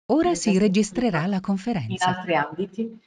Ora nel si testo registrerà scritto la in conferenza. altri ambiti,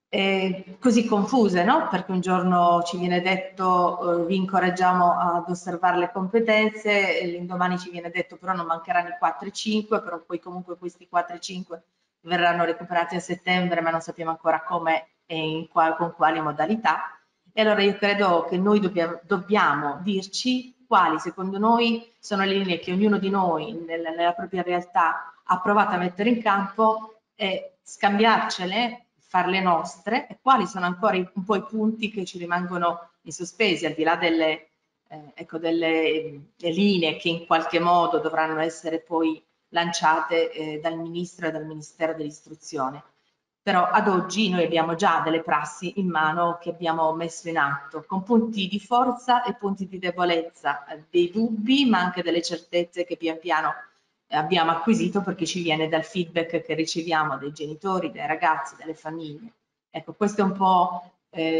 così confuse, no? Perché un giorno ci viene detto vi incoraggiamo ad osservare le competenze, e l'indomani ci viene detto però non mancheranno i 4 e 5, però poi comunque questi 4 e 5 verranno recuperati a settembre, ma non sappiamo ancora come e con quali modalità. E allora io credo che noi dobbiamo dirci quali secondo noi sono le linee che ognuno di noi nella propria realtà ha provato a mettere in campo e scambiarcele, farle nostre, e quali sono ancora un po' i punti che ci rimangono in sospesi, al di là ecco, delle linee che in qualche modo dovranno essere poi lanciate dal Ministro e dal Ministero dell'Istruzione. Però ad oggi noi abbiamo già delle prassi in mano che abbiamo messo in atto, con punti di forza e punti di debolezza, dei dubbi ma anche delle certezze che pian piano abbiamo acquisito perché ci viene dal feedback che riceviamo dai genitori, dai ragazzi, dalle famiglie. Ecco, questo è un po'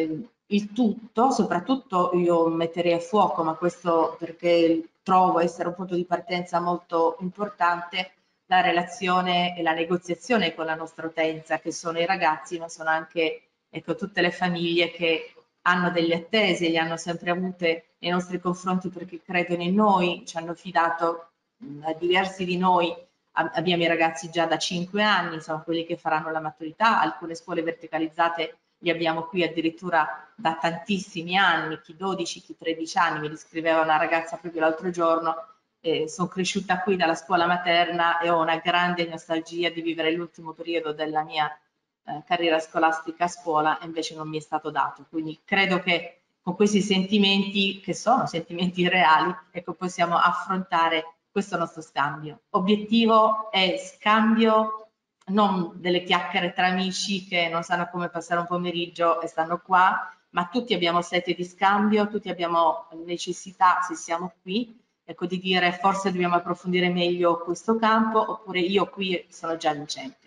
il tutto, soprattutto io metterei a fuoco, ma questo perché trovo essere un punto di partenza molto importante, la relazione e la negoziazione con la nostra utenza, che sono i ragazzi, ma sono anche ecco, tutte le famiglie che hanno delle attese, le hanno sempre avute nei nostri confronti perché credono in noi, ci hanno fidato diversi di noi. Abbiamo i ragazzi già da 5 anni, sono quelli che faranno la maturità, alcune scuole verticalizzate li abbiamo qui addirittura da tantissimi anni, chi 12, chi 13 anni, mi riscriveva una ragazza proprio l'altro giorno, sono cresciuta qui dalla scuola materna e ho una grande nostalgia di vivere l'ultimo periodo della mia carriera scolastica a scuola e invece non mi è stato dato. Quindi credo che con questi sentimenti, che sono sentimenti reali, ecco, possiamo affrontare questo nostro scambio. Obiettivo è scambio non delle chiacchiere tra amici che non sanno come passare un pomeriggio e stanno qua, ma tutti abbiamo sete di scambio, tutti abbiamo necessità, se siamo qui, ecco, di dire forse dobbiamo approfondire meglio questo campo, oppure io qui sono già vincente.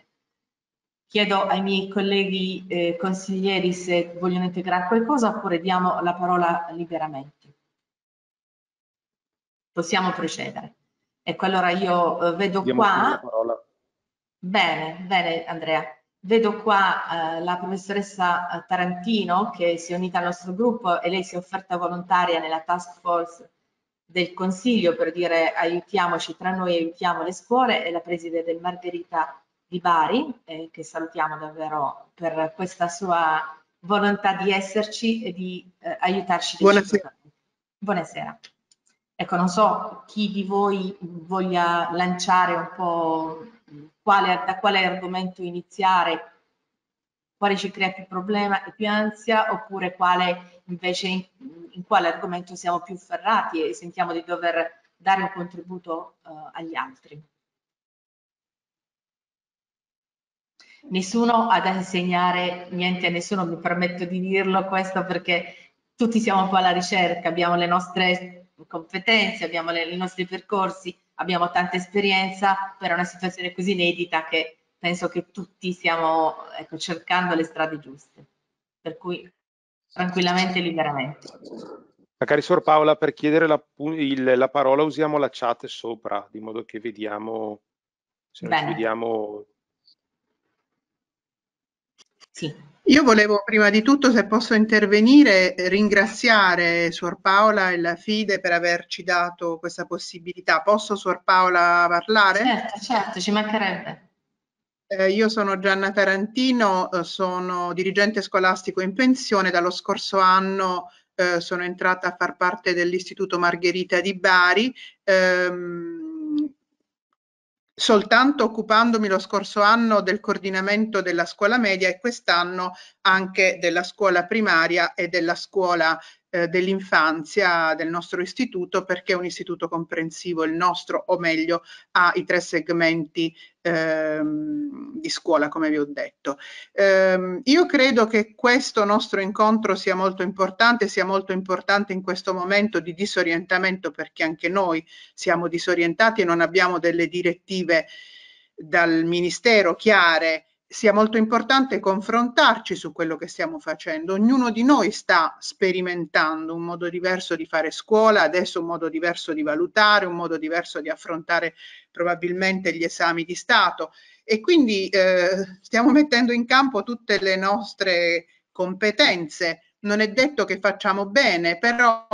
Chiedo ai miei colleghi consiglieri se vogliono integrare qualcosa oppure diamo la parola liberamente. Possiamo procedere. Ecco, allora io vedo Diamo subito la qua, parola. bene, bene Andrea, vedo qua la professoressa Tarantino che si è unita al nostro gruppo e lei si è offerta volontaria nella task force del Consiglio per dire aiutiamoci tra noi, aiutiamo le scuole, e la preside del Margherita di Bari, che salutiamo davvero per questa sua volontà di esserci e di aiutarci Buonasera. reciprocamente. Buonasera. Ecco, non so chi di voi voglia lanciare un po' da quale argomento iniziare, quale ci crea più problema e più ansia, oppure quale invece in quale argomento siamo più ferrati e sentiamo di dover dare un contributo agli altri. Nessuno ha da insegnare niente a nessuno, mi permetto di dirlo questo perché tutti siamo un po' alla ricerca, abbiamo le nostre competenze, abbiamo i nostri percorsi, abbiamo tanta esperienza, però è una situazione così inedita che penso che tutti stiamo ecco, cercando le strade giuste, per cui tranquillamente e liberamente. Magari Sor Paola, per chiedere la parola usiamo la chat sopra, di modo che vediamo, se non ci Bene. vediamo. Sì. Io volevo prima di tutto, se posso intervenire, ringraziare Suor Paola e la FIDE per averci dato questa possibilità. Posso, Suor Paola, parlare? Certo, certo, ci mancherebbe. Io sono Gianna Tarantino, sono dirigente scolastico in pensione. Dallo scorso anno sono entrata a far parte dell'Istituto Margherita di Bari. Soltanto occupandomi lo scorso anno del coordinamento della scuola media e quest'anno anche della scuola primaria e della scuola dell'infanzia del nostro istituto, perché è un istituto comprensivo, il nostro, o meglio, ha i 3 segmenti di scuola, come vi ho detto. Io credo che questo nostro incontro sia molto importante in questo momento di disorientamento, perché anche noi siamo disorientati e non abbiamo delle direttive dal Ministero chiare sia molto importante confrontarci su quello che stiamo facendo. Ognuno di noi sta sperimentando un modo diverso di fare scuola, adesso un modo diverso di valutare, un modo diverso di affrontare probabilmente gli esami di Stato, e quindi stiamo mettendo in campo tutte le nostre competenze. Non è detto che facciamo bene, però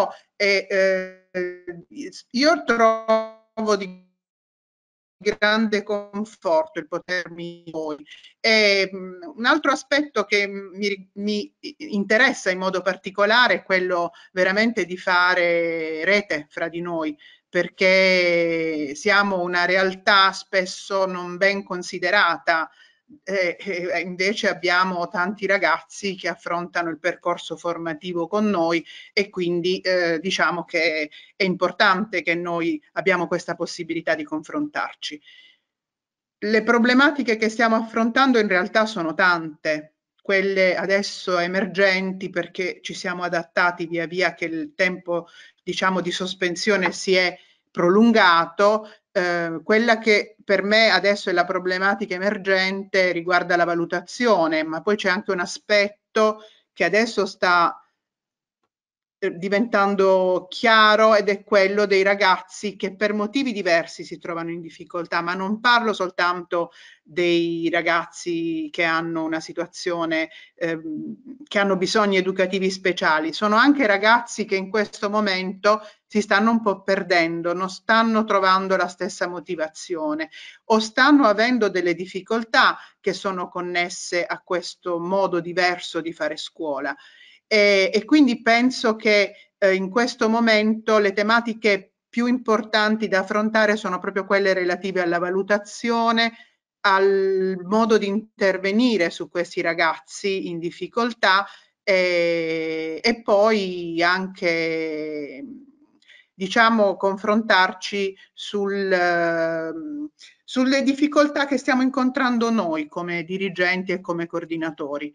io trovo di grande conforto il potermi voi. Un altro aspetto che mi interessa in modo particolare è quello veramente di fare rete fra di noi, perché siamo una realtà spesso non ben considerata. Invece abbiamo tanti ragazzi che affrontano il percorso formativo con noi, e quindi diciamo che è importante che noi abbiamo questa possibilità di confrontarci. Le problematiche che stiamo affrontando in realtà sono tante, quelle adesso emergenti perché ci siamo adattati via via che il tempo, diciamo, di sospensione si è prolungato. Quella che per me adesso è la problematica emergente riguarda la valutazione, ma poi c'è anche un aspetto che adesso sta diventando chiaro, ed è quello dei ragazzi che per motivi diversi si trovano in difficoltà, ma non parlo soltanto dei ragazzi che hanno una situazione, che hanno bisogni educativi speciali, sono anche ragazzi che in questo momento si stanno un po' perdendo, non stanno trovando la stessa motivazione o stanno avendo delle difficoltà che sono connesse a questo modo diverso di fare scuola. E quindi penso che in questo momento le tematiche più importanti da affrontare sono proprio quelle relative alla valutazione, al modo di intervenire su questi ragazzi in difficoltà, e poi anche, diciamo, confrontarci sulle difficoltà che stiamo incontrando noi come dirigenti e come coordinatori.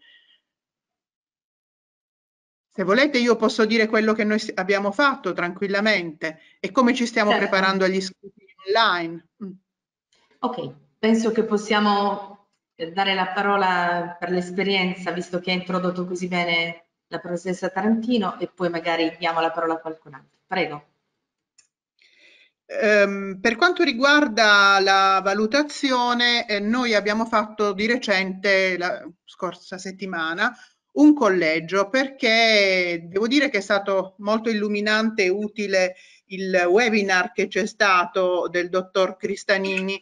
Se volete io posso dire quello che noi abbiamo fatto tranquillamente e come ci stiamo preparando agli scrutini online. Ok, penso che possiamo dare la parola per l'esperienza, visto che ha introdotto così bene la professoressa Tarantino, e poi magari diamo la parola a qualcun altro. Prego. Per quanto riguarda la valutazione, noi abbiamo fatto di recente, la scorsa settimana, un collegio, perché devo dire che è stato molto illuminante e utile il webinar che c'è stato del dottor Cristanini,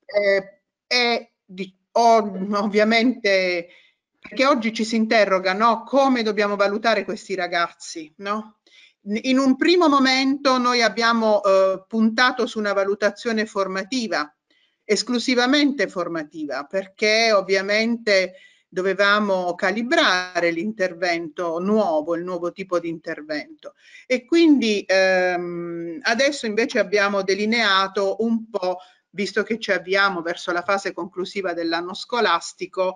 ovviamente perché oggi ci si interroga, no? Come dobbiamo valutare questi ragazzi, no? In un primo momento noi abbiamo puntato su una valutazione formativa, esclusivamente formativa, perché ovviamente dovevamo calibrare l'intervento nuovo, il nuovo tipo di intervento. E quindi adesso invece abbiamo delineato un po', visto che ci avviamo verso la fase conclusiva dell'anno scolastico,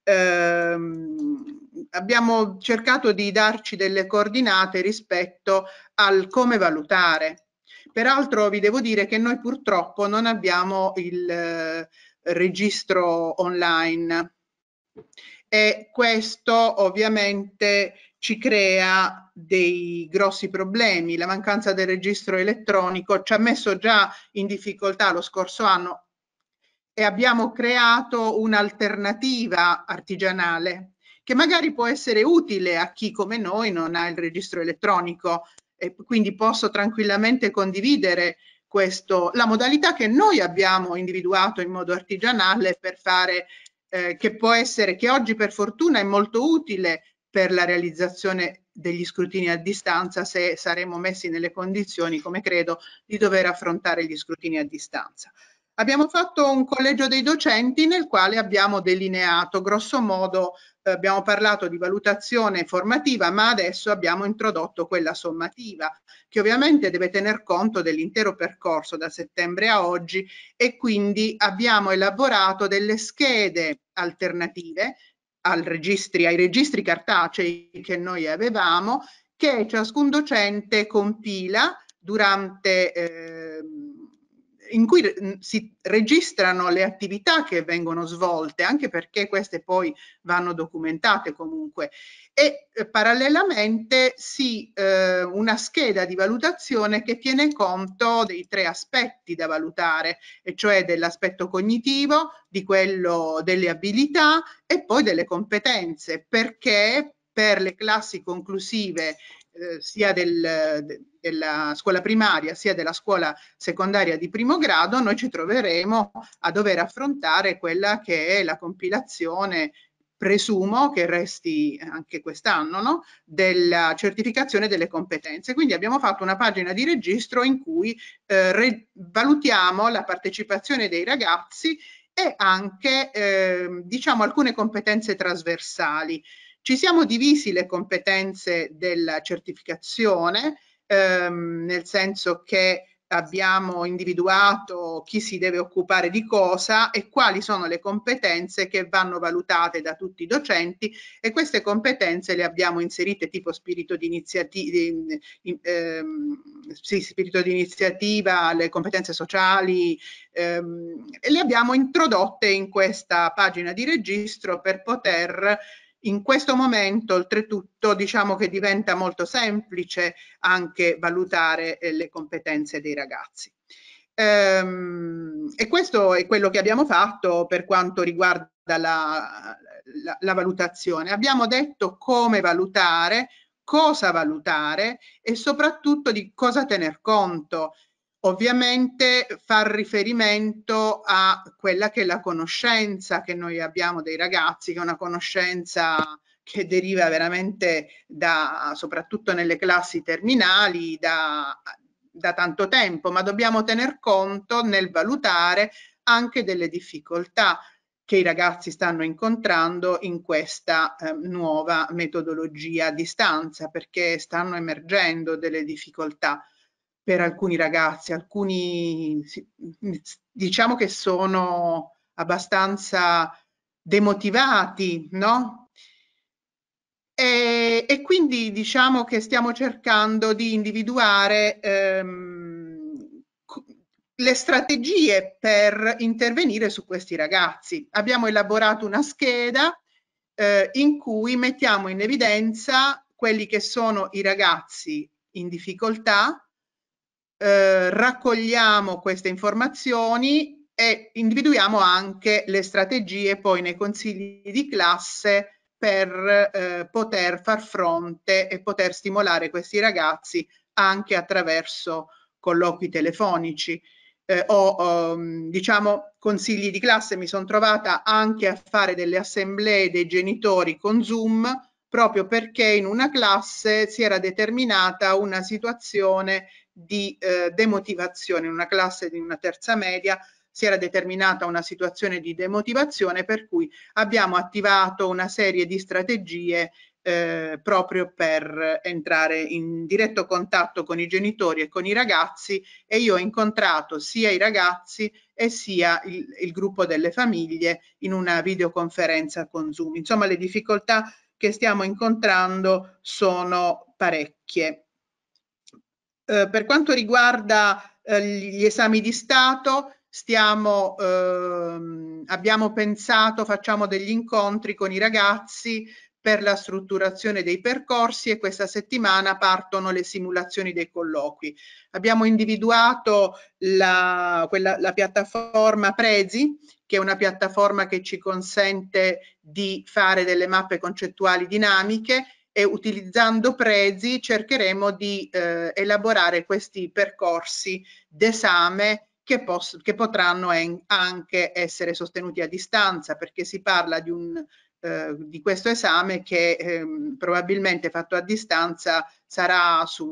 abbiamo cercato di darci delle coordinate rispetto al come valutare. Peraltro vi devo dire che noi purtroppo non abbiamo il registro online, e questo ovviamente ci crea dei grossi problemi. La mancanza del registro elettronico ci ha messo già in difficoltà lo scorso anno, e abbiamo creato un'alternativa artigianale che magari può essere utile a chi come noi non ha il registro elettronico, e quindi posso tranquillamente condividere la modalità che noi abbiamo individuato in modo artigianale per fare, che può essere, che oggi per fortuna è molto utile per la realizzazione degli scrutini a distanza, se saremo messi nelle condizioni, come credo, di dover affrontare gli scrutini a distanza. Abbiamo fatto un collegio dei docenti nel quale abbiamo delineato, grosso modo, abbiamo parlato di valutazione formativa, ma adesso abbiamo introdotto quella sommativa, che ovviamente deve tener conto dell'intero percorso da settembre a oggi, e quindi abbiamo elaborato delle schede alternative ai registri cartacei che noi avevamo, che ciascun docente compila durante in cui si registrano le attività che vengono svolte, anche perché queste poi vanno documentate comunque, e parallelamente una scheda di valutazione che tiene conto dei 3 aspetti da valutare, e cioè dell'aspetto cognitivo, di quello delle abilità e poi delle competenze, perché per le classi conclusive sia della scuola primaria sia della scuola secondaria di primo grado, noi ci troveremo a dover affrontare quella che è la compilazione, presumo che resti anche quest'anno, no? Della certificazione delle competenze. Quindi abbiamo fatto una pagina di registro in cui valutiamo la partecipazione dei ragazzi e anche diciamo alcune competenze trasversali. Ci siamo divisi le competenze della certificazione, nel senso che abbiamo individuato chi si deve occupare di cosa e quali sono le competenze che vanno valutate da tutti i docenti, e queste competenze le abbiamo inserite tipo spirito di iniziativa, le competenze sociali, e le abbiamo introdotte in questa pagina di registro per poter, in questo momento, oltretutto, diciamo che diventa molto semplice anche valutare le competenze dei ragazzi. E questo è quello che abbiamo fatto per quanto riguarda la valutazione. Abbiamo detto come valutare, cosa valutare e soprattutto di cosa tener conto. Ovviamente far riferimento a quella che è la conoscenza che noi abbiamo dei ragazzi, che è una conoscenza che deriva veramente soprattutto nelle classi terminali, da tanto tempo, ma dobbiamo tener conto nel valutare anche delle difficoltà che i ragazzi stanno incontrando in questa nuova metodologia a distanza, perché stanno emergendo delle difficoltà per alcuni ragazzi, alcuni diciamo che sono abbastanza demotivati, no? E quindi diciamo che stiamo cercando di individuare le strategie per intervenire su questi ragazzi. Abbiamo elaborato una scheda in cui mettiamo in evidenza quelli che sono i ragazzi in difficoltà, raccogliamo queste informazioni e individuiamo anche le strategie poi nei consigli di classe per poter far fronte e poter stimolare questi ragazzi anche attraverso colloqui telefonici diciamo consigli di classe. Mi sono trovata anche a fare delle assemblee dei genitori con Zoom, proprio perché in una classe si era determinata una situazione di demotivazione. In una classe di una terza media si era determinata una situazione di demotivazione, per cui abbiamo attivato una serie di strategie proprio per entrare in diretto contatto con i genitori e con i ragazzi, e io ho incontrato sia i ragazzi e sia il gruppo delle famiglie in una videoconferenza con Zoom. Insomma, le difficoltà che stiamo incontrando sono parecchie. Per quanto riguarda gli esami di Stato, abbiamo pensato, facciamo degli incontri con i ragazzi per la strutturazione dei percorsi, e questa settimana partono le simulazioni dei colloqui. Abbiamo individuato la piattaforma Prezi, che è una piattaforma che ci consente di fare delle mappe concettuali dinamiche, e utilizzando Prezi cercheremo di elaborare questi percorsi d'esame che potranno anche essere sostenuti a distanza, perché si parla di questo esame che probabilmente fatto a distanza sarà su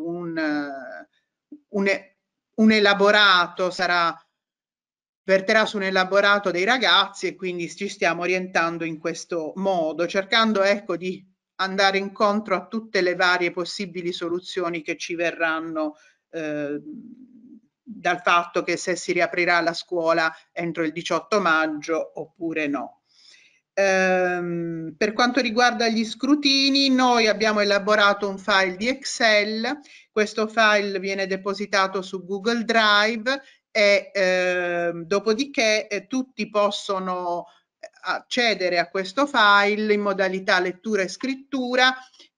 un elaborato, verterà su un elaborato dei ragazzi, e quindi ci stiamo orientando in questo modo, cercando ecco di andare incontro a tutte le varie possibili soluzioni che ci verranno dal fatto che se si riaprirà la scuola entro il 18 maggio oppure no. Per quanto riguarda gli scrutini, noi abbiamo elaborato un file di Excel. Questo file viene depositato su Google Drive e dopodiché tutti possono accedere a questo file in modalità lettura e scrittura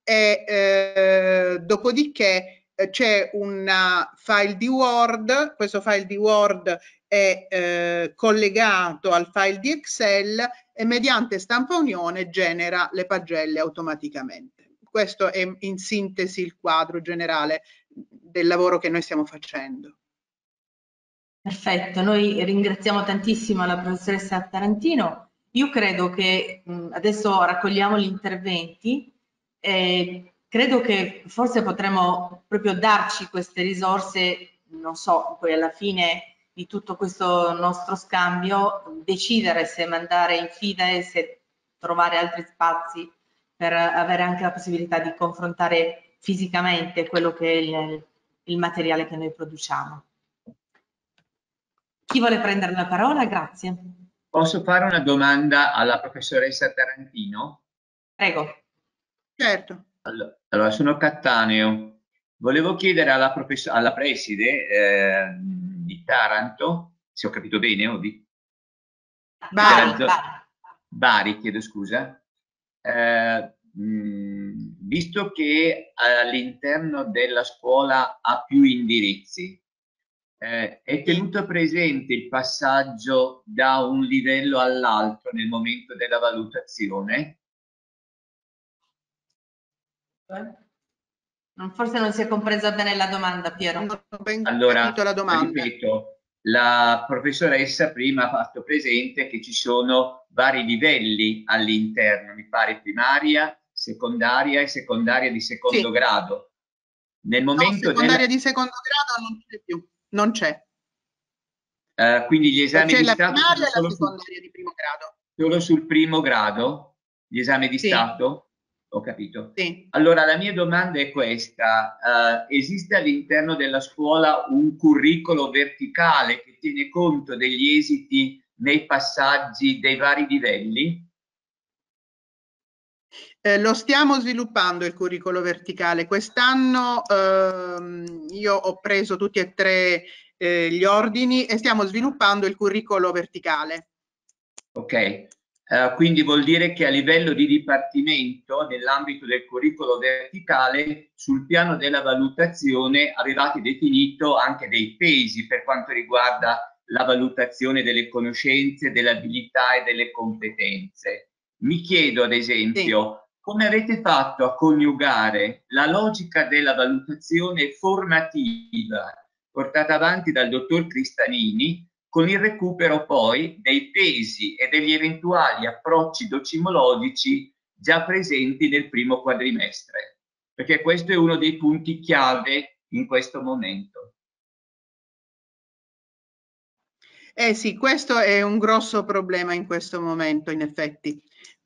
e dopodiché c'è un file di Word, questo file di Word è collegato al file di Excel e mediante stampa unione genera le pagelle automaticamente. Questo è in sintesi il quadro generale del lavoro che noi stiamo facendo. Perfetto, noi ringraziamo tantissimo la professoressa Tarantino. Io credo che adesso raccogliamo gli interventi e credo che forse potremmo proprio darci queste risorse, non so, poi alla fine di tutto questo nostro scambio, decidere se mandare in FIDE, se trovare altri spazi per avere anche la possibilità di confrontare fisicamente quello che è il materiale che noi produciamo. Chi vuole prendere la parola? Grazie. Posso fare una domanda alla professoressa Tarantino? Prego. Certo. Allora, sono Cattaneo. Volevo chiedere alla preside di Taranto, se ho capito bene, o di Bari, chiedo scusa. Visto che all'interno della scuola ha più indirizzi, è tenuto presente il passaggio da un livello all'altro nel momento della valutazione? Forse non si è compresa bene la domanda, Piero. Allora, la domanda. ripeto, la professoressa prima ha fatto presente che ci sono vari livelli all'interno, mi pare primaria, secondaria e secondaria di secondo grado. Nel momento secondaria di secondo grado non c'è più, non c'è. Quindi gli esami di Stato sono solo secondaria di primo grado. Solo sul primo grado? Gli esami di Stato? Ho capito. Sì. Allora, la mia domanda è questa. Esiste all'interno della scuola un curriculum verticale che tiene conto degli esiti nei passaggi dei vari livelli? Lo stiamo sviluppando il curriculum verticale. Quest'anno io ho preso tutti e tre gli ordini e stiamo sviluppando il curriculum verticale. Ok. Quindi vuol dire che a livello di dipartimento, nell'ambito del curriculum verticale, sul piano della valutazione avevate definito anche dei pesi per quanto riguarda la valutazione delle conoscenze, delle abilità e delle competenze. Mi chiedo ad esempio, come avete fatto a coniugare la logica della valutazione formativa portata avanti dal dottor Cristanini con il recupero poi dei pesi e degli eventuali approcci docimologici già presenti nel primo quadrimestre, perché questo è uno dei punti chiave in questo momento. Sì, questo è un grosso problema in questo momento, in effetti,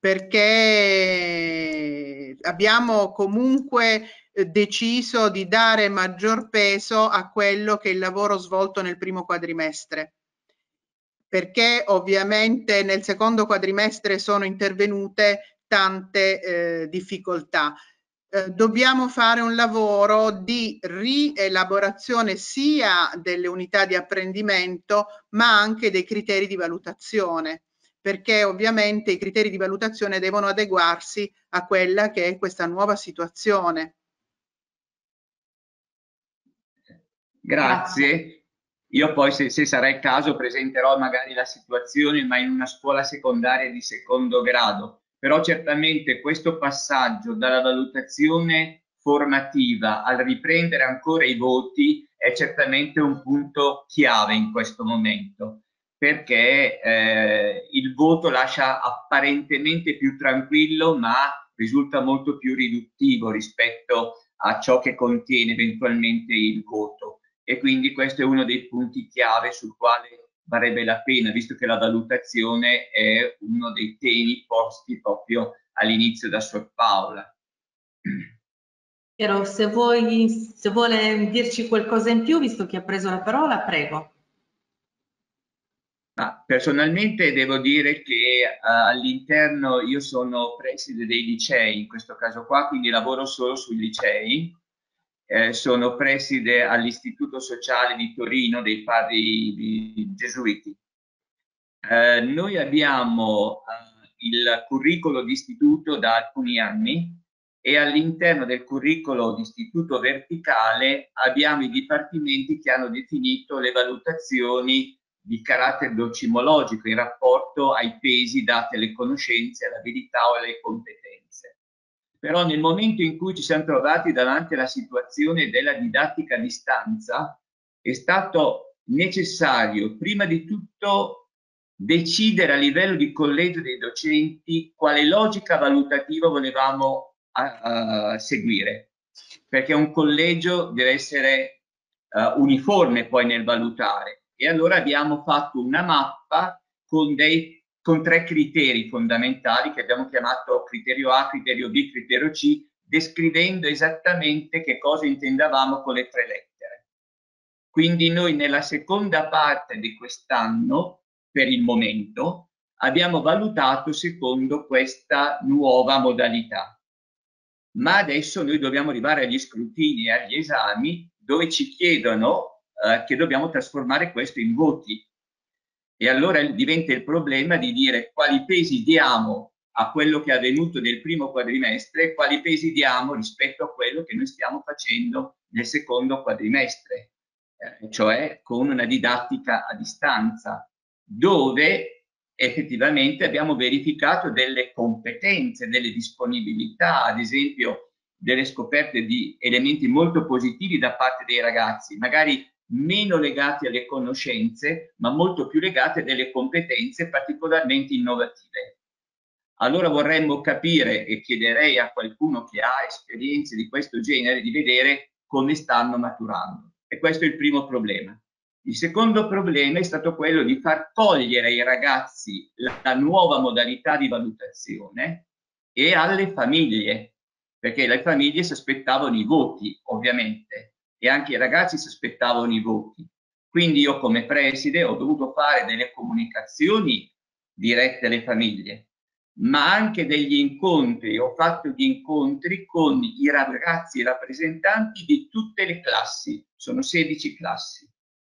perché abbiamo comunque deciso di dare maggior peso a quello che è il lavoro svolto nel primo quadrimestre, perché ovviamente nel secondo quadrimestre sono intervenute tante difficoltà. Dobbiamo fare un lavoro di rielaborazione sia delle unità di apprendimento ma anche dei criteri di valutazione, perché ovviamente i criteri di valutazione devono adeguarsi a quella che è questa nuova situazione. Grazie. Io poi, se sarà il caso, presenterò magari la situazione, ma in una scuola secondaria di secondo grado. Però certamente questo passaggio dalla valutazione formativa al riprendere ancora i voti è certamente un punto chiave in questo momento, perché il voto lascia apparentemente più tranquillo, ma risulta molto più riduttivo rispetto a ciò che contiene eventualmente il voto. E quindi questo è uno dei punti chiave sul quale varrebbe la pena, visto che la valutazione è uno dei temi posti proprio all'inizio da Sor Paola. Piero, se vuole dirci qualcosa in più, visto che ha preso la parola, prego. Ma personalmente devo dire che all'interno io sono preside dei licei, in questo caso qua, quindi lavoro solo sui licei. sono preside all'Istituto Sociale di Torino dei Padri Gesuiti. Noi abbiamo il curriculum d'istituto da alcuni anni e all'interno del curriculum d'istituto verticale abbiamo i dipartimenti che hanno definito le valutazioni di carattere docimologico in rapporto ai pesi date alle conoscenze, alle abilità o alle competenze. Però nel momento in cui ci siamo trovati davanti alla situazione della didattica a distanza, è stato necessario prima di tutto decidere a livello di collegio dei docenti quale logica valutativa volevamo seguire, perché un collegio deve essere uniforme poi nel valutare, e allora abbiamo fatto una mappa con 3 criteri fondamentali che abbiamo chiamato criterio A, criterio B, criterio C, descrivendo esattamente che cosa intendavamo con le 3 lettere. Quindi noi nella seconda parte di quest'anno, per il momento, abbiamo valutato secondo questa nuova modalità. Ma adesso noi dobbiamo arrivare agli scrutini e agli esami dove ci chiedono che dobbiamo trasformare questo in voti. E allora diventa il problema di dire quali pesi diamo a quello che è avvenuto nel primo quadrimestre e quali pesi diamo rispetto a quello che noi stiamo facendo nel secondo quadrimestre, cioè con una didattica a distanza, dove effettivamente abbiamo verificato delle competenze, delle disponibilità, ad esempio delle scoperte di elementi molto positivi da parte dei ragazzi, magari meno legati alle conoscenze, ma molto più legati a delle competenze particolarmente innovative. Allora vorremmo capire, e chiederei a qualcuno che ha esperienze di questo genere, di vedere come stanno maturando. E questo è il primo problema. Il secondo problema è stato quello di far cogliere ai ragazzi la nuova modalità di valutazione e alle famiglie, perché le famiglie si aspettavano i voti, ovviamente, e anche i ragazzi si aspettavano i voti. Quindi io come preside ho dovuto fare delle comunicazioni dirette alle famiglie, ma anche degli incontri. Ho fatto gli incontri con i ragazzi rappresentanti di tutte le classi, sono 16 classi,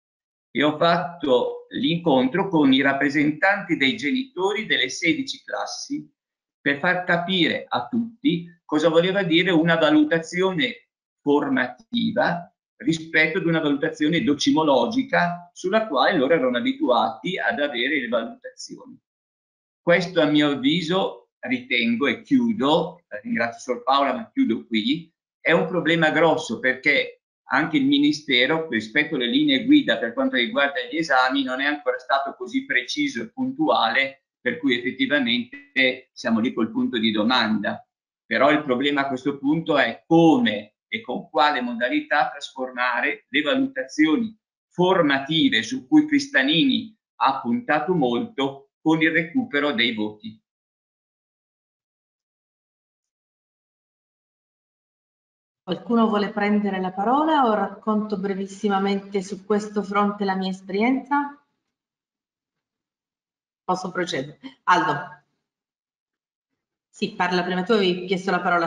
e ho fatto l'incontro con i rappresentanti dei genitori delle 16 classi per far capire a tutti cosa voleva dire una valutazione formativa rispetto ad una valutazione docimologica sulla quale loro erano abituati ad avere le valutazioni. Questo, a mio avviso, ritengo, e chiudo, ringrazio Sor Paola ma chiudo qui, è un problema grosso, perché anche il Ministero, rispetto alle linee guida per quanto riguarda gli esami, non è ancora stato così preciso e puntuale, per cui effettivamente siamo lì col punto di domanda. Però il problema a questo punto è come e con quale modalità trasformare le valutazioni formative su cui Cristanini ha puntato molto con il recupero dei voti. Qualcuno vuole prendere la parola o racconto brevissimamente su questo fronte la mia esperienza? Posso procedere? Aldo. Sì, parla prima, tu avevi chiesto la parola.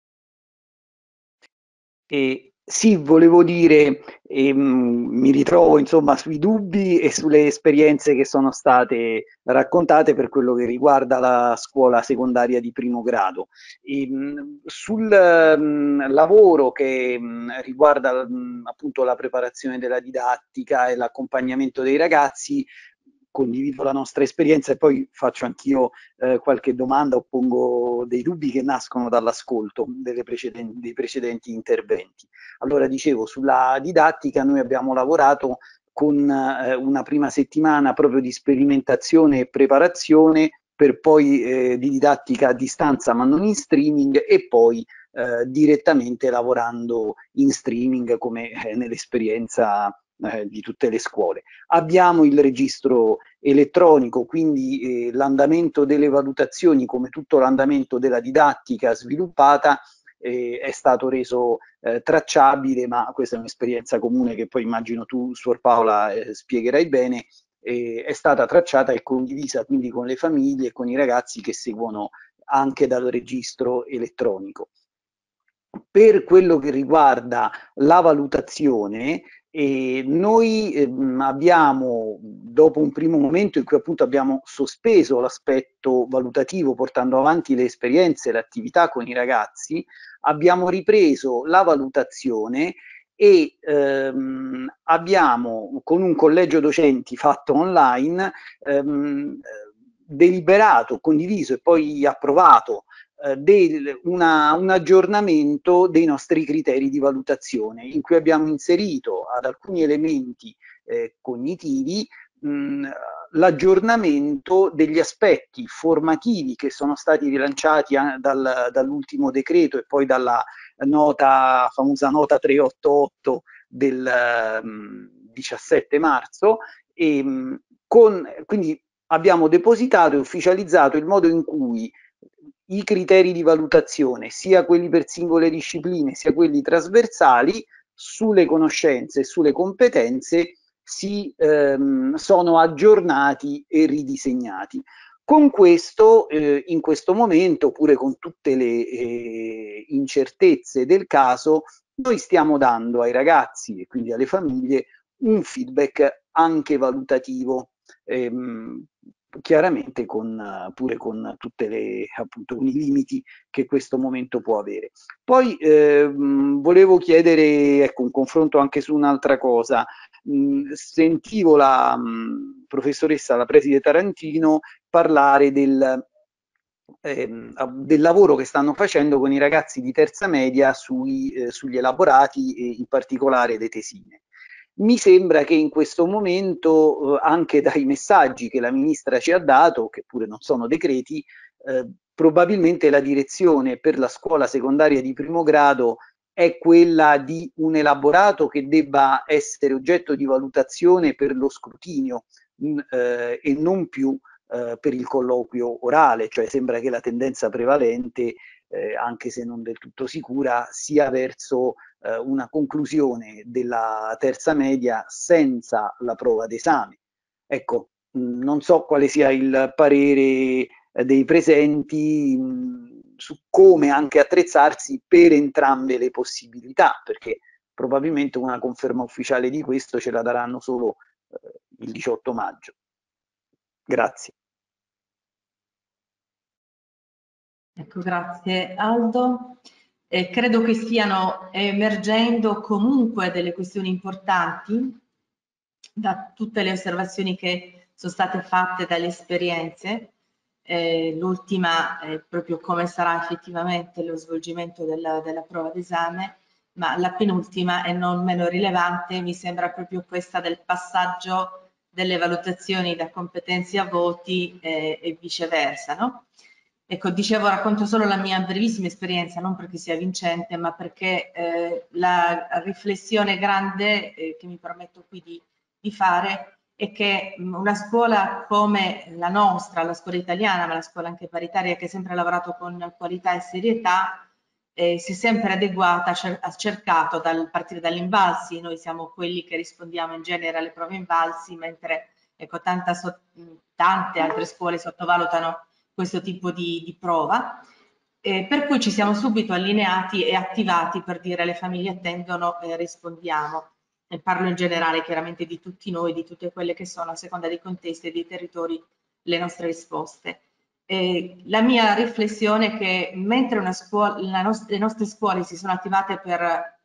Sì, volevo dire, mi ritrovo insomma sui dubbi e sulle esperienze che sono state raccontate per quello che riguarda la scuola secondaria di primo grado. Sul lavoro che riguarda appunto la preparazione della didattica e l'accompagnamento dei ragazzi, condivido la nostra esperienza e poi faccio anch'io qualche domanda o pongo dei dubbi che nascono dall'ascolto dei precedenti interventi. Allora, dicevo, sulla didattica noi abbiamo lavorato con una prima settimana proprio di sperimentazione e preparazione, per poi di didattica a distanza ma non in streaming, e poi direttamente lavorando in streaming come nell'esperienza di tutte le scuole. Abbiamo il registro elettronico, quindi l'andamento delle valutazioni, come tutto l'andamento della didattica sviluppata, è stato reso tracciabile, ma questa è un'esperienza comune che poi immagino tu, Suor Paola, spiegherai bene. È stata tracciata e condivisa quindi con le famiglie e con i ragazzi che seguono anche dal registro elettronico. per quello che riguarda la valutazione, noi abbiamo, dopo un primo momento in cui appunto abbiamo sospeso l'aspetto valutativo portando avanti le esperienze, l'attività con i ragazzi, abbiamo ripreso la valutazione e abbiamo, con un collegio docenti fatto online, deliberato, condiviso e poi approvato un aggiornamento dei nostri criteri di valutazione, in cui abbiamo inserito ad alcuni elementi cognitivi l'aggiornamento degli aspetti formativi che sono stati rilanciati dall'ultimo decreto e poi dalla famosa nota 388 del 17 marzo, e quindi abbiamo depositato e ufficializzato il modo in cui i criteri di valutazione, sia quelli per singole discipline, sia quelli trasversali, sulle conoscenze e sulle competenze sono aggiornati e ridisegnati. Con questo, in questo momento, pure con tutte le incertezze del caso, noi stiamo dando ai ragazzi e quindi alle famiglie un feedback anche valutativo, chiaramente pure con tutte appunto, i limiti che questo momento può avere. Poi volevo chiedere, ecco, un confronto anche su un'altra cosa. Sentivo la professoressa, la preside Tarantino, parlare del lavoro che stanno facendo con i ragazzi di terza media sugli elaborati e in particolare le tesine. Mi sembra che in questo momento, anche dai messaggi che la ministra ci ha dato, che pure non sono decreti, probabilmente la direzione per la scuola secondaria di primo grado è quella di un elaborato che debba essere oggetto di valutazione per lo scrutinio e non più per il colloquio orale, cioè sembra che la tendenza prevalente, anche se non del tutto sicura, sia verso una conclusione della terza media senza la prova d'esame. Ecco, non so quale sia il parere dei presenti su come anche attrezzarsi per entrambe le possibilità, perché probabilmente una conferma ufficiale di questo ce la daranno solo il 18 maggio. Grazie. Ecco, grazie Aldo. Credo che stiano emergendo comunque delle questioni importanti da tutte le osservazioni che sono state fatte dalle esperienze. L'ultima è proprio come sarà effettivamente lo svolgimento della prova d'esame, ma la penultima e non meno rilevante mi sembra proprio questa del passaggio delle valutazioni da competenze a voti e viceversa, no? Ecco, dicevo, racconto solo la mia brevissima esperienza, non perché sia vincente, ma perché la riflessione grande che mi permetto qui di fare è che una scuola come la nostra, la scuola italiana, ma la scuola anche paritaria, che ha sempre lavorato con qualità e serietà, si è sempre adeguata, ha cercato dal partire dagli invalsi. Noi siamo quelli che rispondiamo in genere alle prove invalsi, mentre ecco, tante altre scuole sottovalutano questo tipo di prova, per cui ci siamo subito allineati e attivati per dire alle famiglie attendono e rispondiamo. E parlo in generale chiaramente di tutti noi, di tutte quelle che sono a seconda dei contesti e dei territori le nostre risposte. La mia riflessione è che mentre le nostre scuole si sono attivate per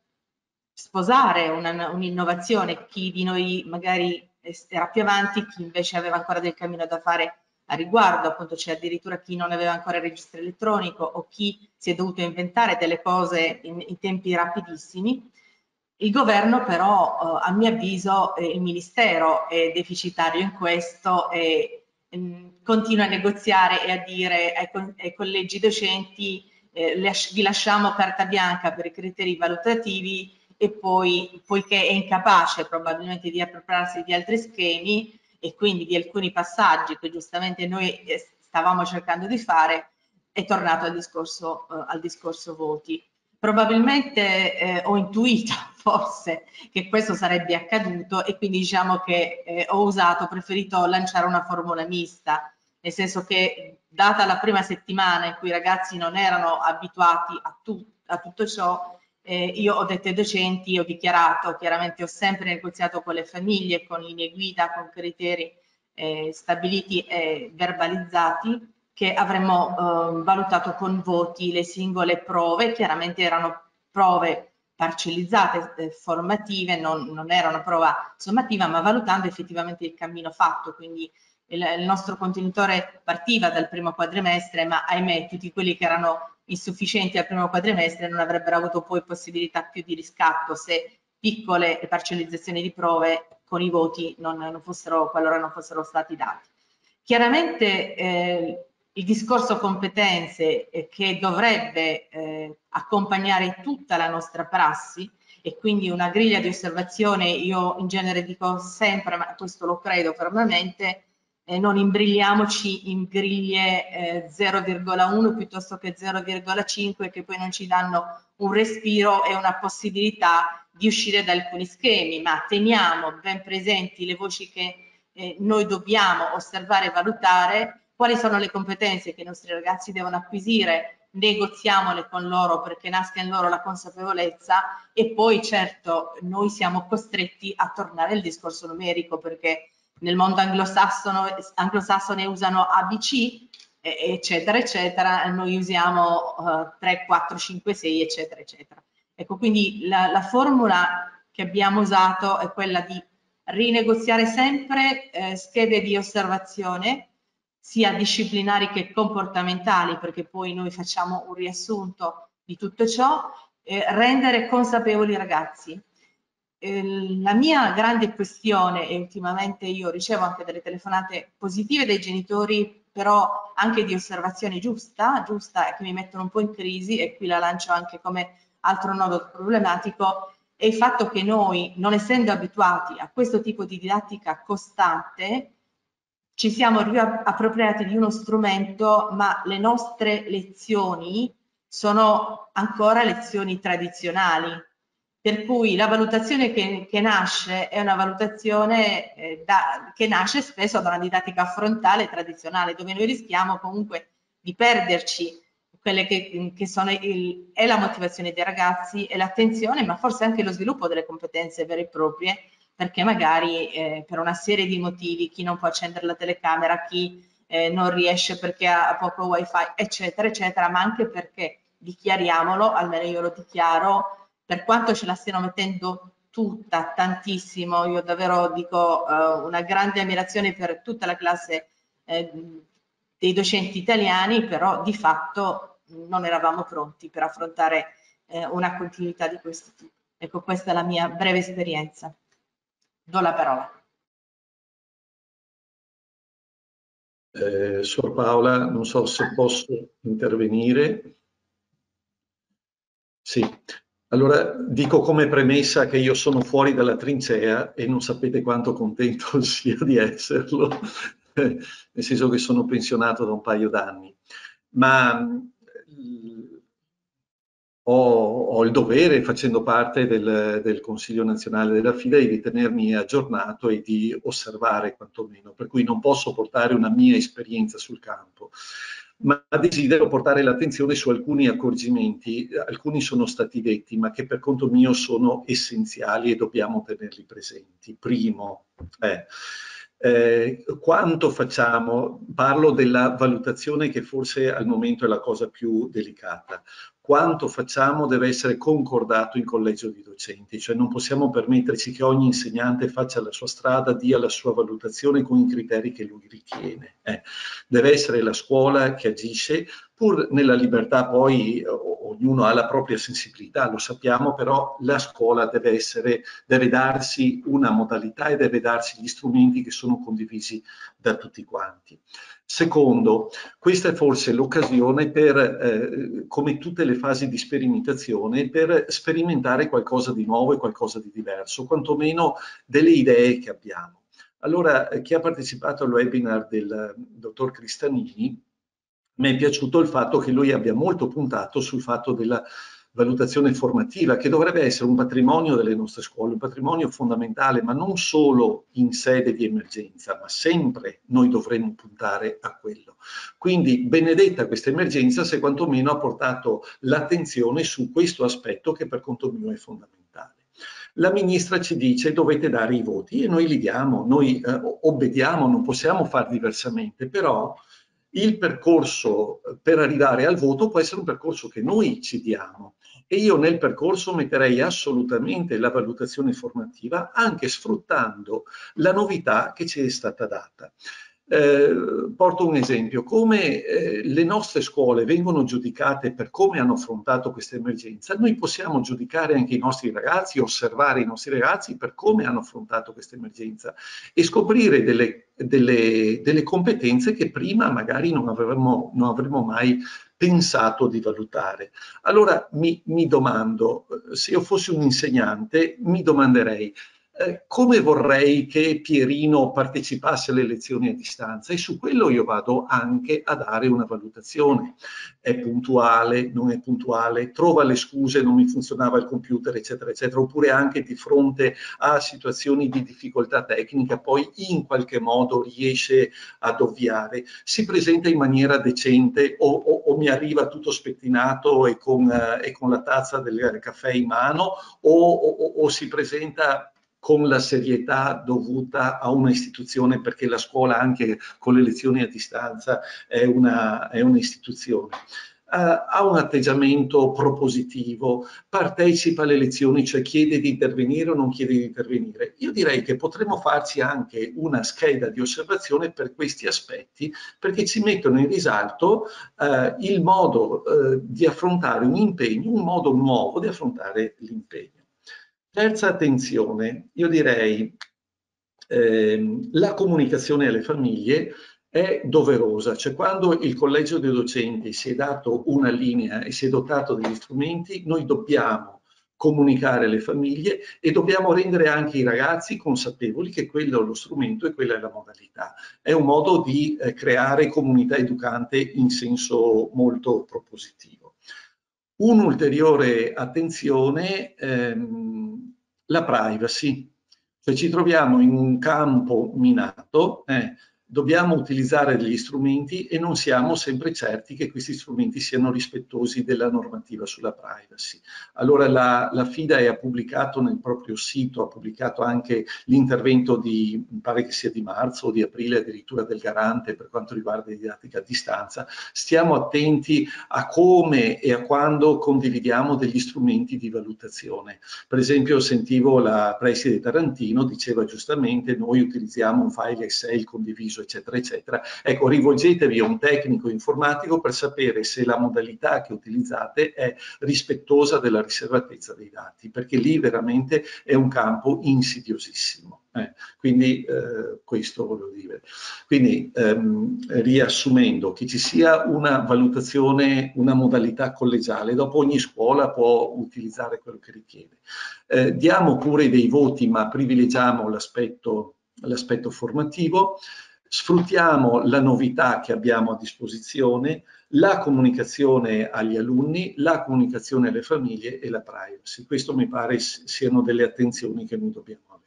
sposare un'innovazione, chi di noi magari era più avanti, chi invece aveva ancora del cammino da fare a riguardo, appunto c'è addirittura chi non aveva ancora il registro elettronico o chi si è dovuto inventare delle cose in tempi rapidissimi. Il governo però, a mio avviso, il Ministero è deficitario in questo e continua a negoziare e a dire ai collegi docenti vi lasciamo carta bianca per i criteri valutativi e poi, poiché è incapace probabilmente di appropriarsi di altri schemi e quindi di alcuni passaggi che giustamente noi stavamo cercando di fare, è tornato al discorso voti. Probabilmente ho intuito forse che questo sarebbe accaduto e quindi diciamo che ho preferito lanciare una formula mista, nel senso che data la prima settimana in cui i ragazzi non erano abituati a tutto ciò, io ho detto ai docenti, ho dichiarato, chiaramente ho sempre negoziato con le famiglie, con linee guida, con criteri stabiliti e verbalizzati, che avremmo valutato con voti le singole prove. Chiaramente erano prove parcellizzate, formative, non era una prova sommativa, ma valutando effettivamente il cammino fatto. Quindi il nostro contenitore partiva dal primo quadrimestre, ma ahimè tutti quelli che erano insufficienti al primo quadrimestre non avrebbero avuto poi possibilità più di riscatto se piccole parcellizzazioni di prove con i voti qualora non fossero stati dati. Chiaramente il discorso competenze che dovrebbe accompagnare tutta la nostra prassi, e quindi una griglia di osservazione, io in genere dico sempre, ma questo lo credo fermamente, non imbrigliamoci in griglie 0,1 piuttosto che 0,5 che poi non ci danno un respiro e una possibilità di uscire da alcuni schemi, ma teniamo ben presenti le voci che noi dobbiamo osservare e valutare, quali sono le competenze che i nostri ragazzi devono acquisire, negoziamole con loro perché nasca in loro la consapevolezza, e poi certo noi siamo costretti a tornare al discorso numerico, perché nel mondo anglosassone usano ABC, eccetera, eccetera, noi usiamo 3, 4, 5, 6, eccetera, eccetera. Ecco, quindi la formula che abbiamo usato è quella di rinegoziare sempre schede di osservazione, sia disciplinari che comportamentali, perché poi noi facciamo un riassunto di tutto ciò, rendere consapevoli i ragazzi. La mia grande questione, e ultimamente io ricevo anche delle telefonate positive dai genitori, però anche di osservazione giusta, che mi mettono un po' in crisi, e qui la lancio anche come altro nodo problematico, è il fatto che noi, non essendo abituati a questo tipo di didattica costante, ci siamo appropriati di uno strumento, ma le nostre lezioni sono ancora lezioni tradizionali, per cui la valutazione che nasce è una valutazione che nasce spesso da una didattica frontale tradizionale, dove noi rischiamo comunque di perderci quelle che sono è la motivazione dei ragazzi e l'attenzione, ma forse anche lo sviluppo delle competenze vere e proprie, perché magari per una serie di motivi, chi non può accendere la telecamera, chi non riesce perché ha poco wifi, eccetera, eccetera, ma anche perché, dichiariamolo, almeno io lo dichiaro, per quanto ce la stiano mettendo tutta, tantissimo, io davvero dico una grande ammirazione per tutta la classe dei docenti italiani, però di fatto non eravamo pronti per affrontare una continuità di questo tipo. Ecco, questa è la mia breve esperienza. Do la parola. Sor Paola, non so se posso intervenire. Sì, allora dico come premessa che io sono fuori dalla trincea e non sapete quanto contento sia di esserlo, nel senso che sono pensionato da un paio d'anni, ma ho il dovere, facendo parte del Consiglio nazionale della FIDA, di tenermi aggiornato e di osservare quantomeno, per cui non posso portare una mia esperienza sul campo, ma desidero portare l'attenzione su alcuni accorgimenti. Alcuni sono stati detti, ma che per conto mio sono essenziali e dobbiamo tenerli presenti. Primo, quanto facciamo? Parlo della valutazione, che forse al momento è la cosa più delicata. Quanto facciamo deve essere concordato in collegio di docenti, cioè non possiamo permetterci che ogni insegnante faccia la sua strada, dia la sua valutazione con i criteri che lui ritiene. Deve essere la scuola che agisce, pur nella libertà. Poi ognuno ha la propria sensibilità, lo sappiamo, però la scuola deve darsi una modalità e deve darsi gli strumenti che sono condivisi da tutti quanti. Secondo, questa è forse l'occasione per, come tutte le fasi di sperimentazione, per sperimentare qualcosa di nuovo e qualcosa di diverso, quantomeno delle idee che abbiamo. Allora, chi ha partecipato al webinar del dottor Cristanini, mi è piaciuto il fatto che lui abbia molto puntato sul fatto della valutazione formativa, che dovrebbe essere un patrimonio delle nostre scuole, un patrimonio fondamentale, ma non solo in sede di emergenza, ma sempre noi dovremmo puntare a quello. Quindi benedetta questa emergenza se quantomeno ha portato l'attenzione su questo aspetto che per conto mio è fondamentale. La ministra ci dice dovete dare i voti e noi li diamo, noi obbediamo, non possiamo far diversamente, però il percorso per arrivare al voto può essere un percorso che noi ci diamo e io nel percorso metterei assolutamente la valutazione formativa anche sfruttando la novità che ci è stata data. Porto un esempio, come le nostre scuole vengono giudicate per come hanno affrontato questa emergenza, noi possiamo giudicare anche i nostri ragazzi, osservare i nostri ragazzi per come hanno affrontato questa emergenza e scoprire delle competenze che prima magari non avremmo mai pensato di valutare. Allora mi domando, se io fossi un insegnante, mi domanderei come vorrei che Pierino partecipasse alle lezioni a distanza, e su quello io vado anche a dare una valutazione. È puntuale, non è puntuale, trova le scuse, non mi funzionava il computer, eccetera, eccetera, oppure anche di fronte a situazioni di difficoltà tecnica, poi in qualche modo riesce ad ovviare, si presenta in maniera decente o mi arriva tutto spettinato e con la tazza del caffè in mano o si presenta con la serietà dovuta a una istituzione, perché la scuola anche con le lezioni a distanza è un'istituzione. Ha un atteggiamento propositivo, partecipa alle lezioni, cioè chiede di intervenire o non chiede di intervenire. Io direi che potremmo farci anche una scheda di osservazione per questi aspetti, perché ci mettono in risalto il modo di affrontare un impegno, un modo nuovo di affrontare l'impegno. Terza attenzione, io direi la comunicazione alle famiglie è doverosa, cioè quando il collegio dei docenti si è dato una linea e si è dotato degli strumenti, noi dobbiamo comunicare alle famiglie e dobbiamo rendere anche i ragazzi consapevoli che quello è lo strumento e quella è la modalità. È un modo di creare comunità educante in senso molto propositivo. Un'ulteriore attenzione, la privacy, cioè ci troviamo in un campo minato, dobbiamo utilizzare degli strumenti e non siamo sempre certi che questi strumenti siano rispettosi della normativa sulla privacy. Allora la FIDA ha pubblicato nel proprio sito, ha pubblicato anche l'intervento mi pare che sia di marzo o di aprile addirittura del Garante per quanto riguarda la didattica a distanza. Stiamo attenti a come e a quando condividiamo degli strumenti di valutazione. Per esempio sentivo la preside Tarantino, diceva giustamente noi utilizziamo un file Excel condiviso eccetera eccetera. Ecco, rivolgetevi a un tecnico informatico per sapere se la modalità che utilizzate è rispettosa della riservatezza dei dati, perché lì veramente è un campo insidiosissimo. Quindi questo voglio dire. Quindi riassumendo, che ci sia una valutazione, una modalità collegiale, dopo ogni scuola può utilizzare quello che richiede. Diamo pure dei voti, ma privilegiamo l'aspetto formativo. Sfruttiamo la novità che abbiamo a disposizione, la comunicazione agli alunni, la comunicazione alle famiglie e la privacy. Questo mi pare siano delle attenzioni che noi dobbiamo avere.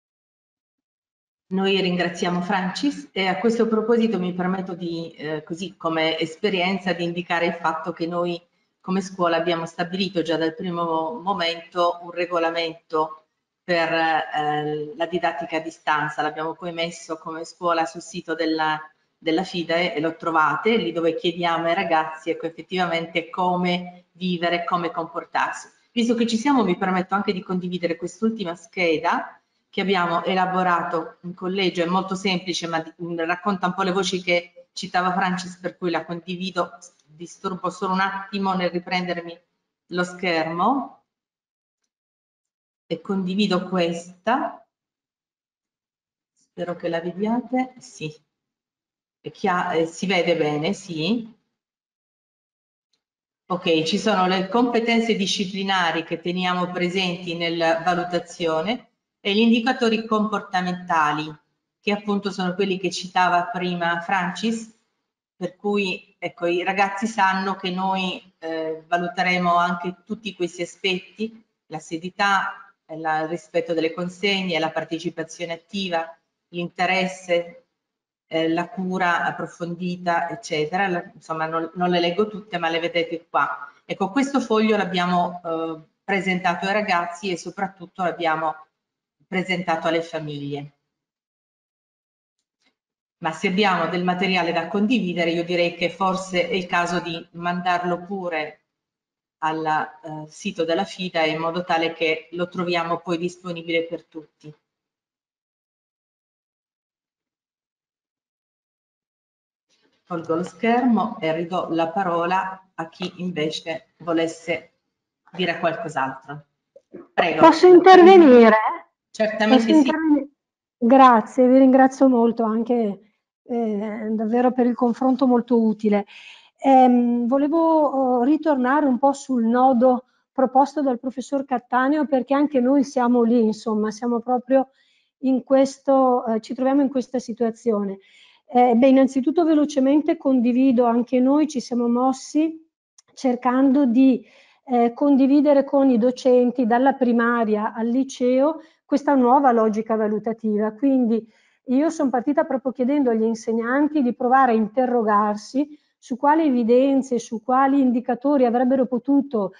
Noi ringraziamo Francis e a questo proposito mi permetto di, così come esperienza, di indicare il fatto che noi come scuola abbiamo stabilito già dal primo momento un regolamento per la didattica a distanza. L'abbiamo poi messo come scuola sul sito della FIDE e lo trovate, lì dove chiediamo ai ragazzi effettivamente come vivere, come comportarsi. Visto che ci siamo, mi permetto anche di condividere quest'ultima scheda che abbiamo elaborato in collegio, è molto semplice ma racconta un po' le voci che citava Francis, per cui la condivido. Disturbo solo un attimo nel riprendermi lo schermo e condivido questa, spero che la vediate, sì, si vede bene, sì. Ok, ci sono le competenze disciplinari che teniamo presenti nella valutazione e gli indicatori comportamentali, che appunto sono quelli che citava prima Francis, per cui ecco, i ragazzi sanno che noi valuteremo anche tutti questi aspetti, l'assiduità, il rispetto delle consegne, la partecipazione attiva, l'interesse, la cura approfondita, eccetera. Insomma, non le leggo tutte, ma le vedete qua. Ecco, questo foglio l'abbiamo presentato ai ragazzi e soprattutto l'abbiamo presentato alle famiglie. Ma se abbiamo del materiale da condividere, io direi che forse è il caso di mandarlo pure al sito della FIDA in modo tale che lo troviamo poi disponibile per tutti. Tolgo lo schermo e ridò la parola a chi invece volesse dire qualcos'altro. Prego. Posso intervenire? Certamente sì. Grazie, vi ringrazio molto anche davvero per il confronto molto utile. Volevo ritornare un po' sul nodo proposto dal professor Cattaneo, perché anche noi siamo lì, insomma, siamo proprio in questo, ci troviamo in questa situazione. Innanzitutto velocemente condivido, anche noi ci siamo mossi cercando di condividere con i docenti dalla primaria al liceo questa nuova logica valutativa. Quindi io sono partita proprio chiedendo agli insegnanti di provare a interrogarsi su quali evidenze, su quali indicatori avrebbero potuto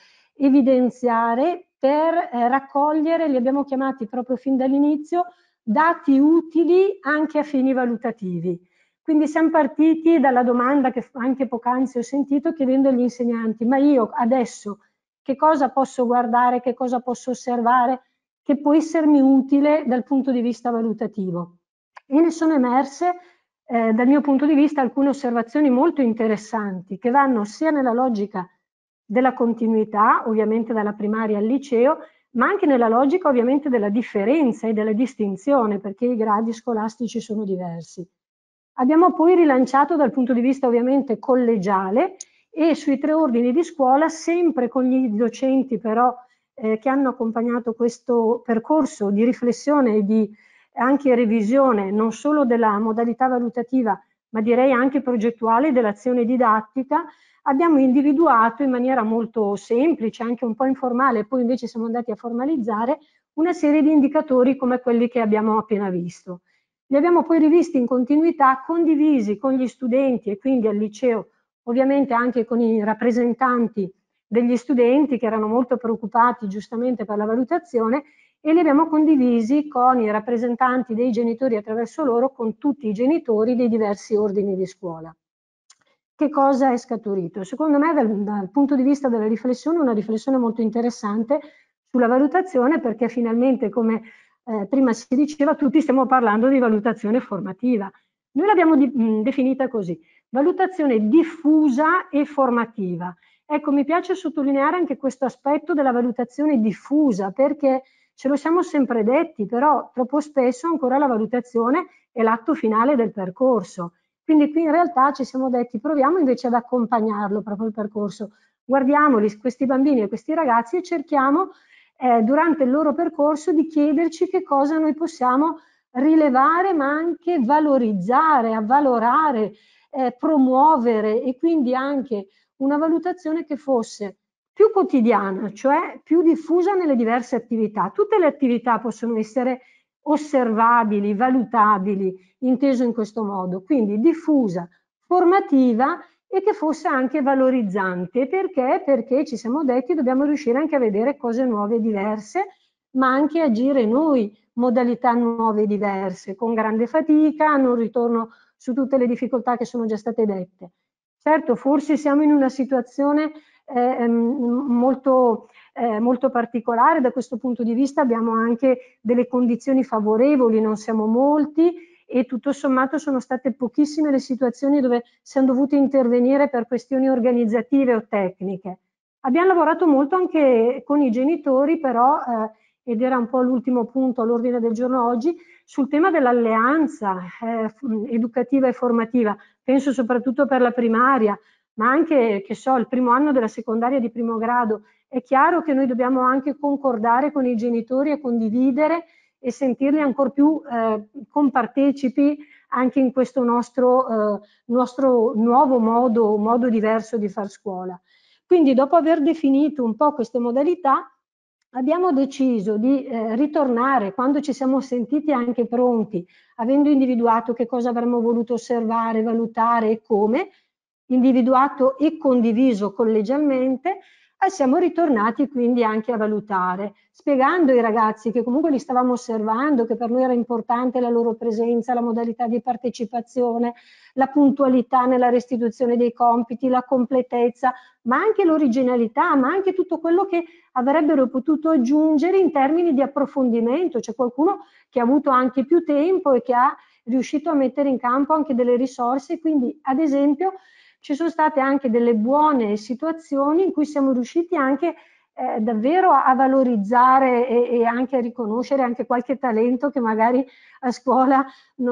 evidenziare per raccogliere, li abbiamo chiamati proprio fin dall'inizio, dati utili anche a fini valutativi. Quindi siamo partiti dalla domanda che anche poc'anzi ho sentito, chiedendo agli insegnanti: ma io adesso che cosa posso guardare, che cosa posso osservare, che può essermi utile dal punto di vista valutativo? E ne sono emerse, dal mio punto di vista, alcune osservazioni molto interessanti che vanno sia nella logica della continuità, ovviamente dalla primaria al liceo, ma anche nella logica ovviamente della differenza e della distinzione, perché i gradi scolastici sono diversi. Abbiamo poi rilanciato dal punto di vista ovviamente collegiale e sui 3 ordini di scuola, sempre con gli docenti però che hanno accompagnato questo percorso di riflessione e di anche revisione non solo della modalità valutativa, ma direi anche progettuale dell'azione didattica, abbiamo individuato in maniera molto semplice, anche un po' informale, poi invece siamo andati a formalizzare una serie di indicatori come quelli che abbiamo appena visto. Li abbiamo poi rivisti in continuità, condivisi con gli studenti e quindi al liceo, ovviamente anche con i rappresentanti degli studenti che erano molto preoccupati giustamente per la valutazione, e li abbiamo condivisi con i rappresentanti dei genitori, attraverso loro con tutti i genitori dei diversi ordini di scuola. Che cosa è scaturito? Secondo me dal punto di vista della riflessione, una riflessione molto interessante sulla valutazione, perché finalmente, come prima si diceva, tutti stiamo parlando di valutazione formativa. Noi l'abbiamo definita così: valutazione diffusa e formativa. Ecco, mi piace sottolineare anche questo aspetto della valutazione diffusa, perché ce lo siamo sempre detti, però troppo spesso ancora la valutazione è l'atto finale del percorso. Quindi qui in realtà ci siamo detti: proviamo invece ad accompagnarlo proprio il percorso, guardiamoli, questi bambini e questi ragazzi, e cerchiamo durante il loro percorso di chiederci che cosa noi possiamo rilevare, ma anche valorizzare, avvalorare, promuovere, e quindi anche una valutazione che fosse più quotidiana, cioè più diffusa nelle diverse attività. Tutte le attività possono essere osservabili, valutabili, inteso in questo modo, quindi diffusa, formativa e che fosse anche valorizzante. Perché? Perché ci siamo detti dobbiamo riuscire anche a vedere cose nuove e diverse, ma anche agire noi, modalità nuove e diverse, con grande fatica, non ritorno su tutte le difficoltà che sono già state dette. Certo, forse siamo in una situazione molto particolare da questo punto di vista, abbiamo anche delle condizioni favorevoli, non siamo molti e tutto sommato sono state pochissime le situazioni dove siamo dovuti intervenire per questioni organizzative o tecniche. Abbiamo lavorato molto anche con i genitori, però, ed era un po' l'ultimo punto all'ordine del giorno oggi, sul tema dell'alleanza educativa e formativa. Penso soprattutto per la primaria, ma anche, che so, il primo anno della secondaria di primo grado. È chiaro che noi dobbiamo anche concordare con i genitori e condividere e sentirli ancora più compartecipi anche in questo nostro nuovo modo diverso di far scuola. Quindi dopo aver definito un po' queste modalità, abbiamo deciso di ritornare quando ci siamo sentiti anche pronti, avendo individuato che cosa avremmo voluto osservare, valutare e come, individuato e condiviso collegialmente, siamo ritornati quindi anche a valutare, spiegando ai ragazzi che comunque li stavamo osservando, che per noi era importante la loro presenza, la modalità di partecipazione, la puntualità nella restituzione dei compiti, la completezza, ma anche l'originalità, ma anche tutto quello che avrebbero potuto aggiungere in termini di approfondimento. C'è qualcuno che ha avuto anche più tempo e che ha riuscito a mettere in campo anche delle risorse, quindi ad esempio ci sono state anche delle buone situazioni in cui siamo riusciti anche davvero a valorizzare e anche a riconoscere anche qualche talento che magari a scuola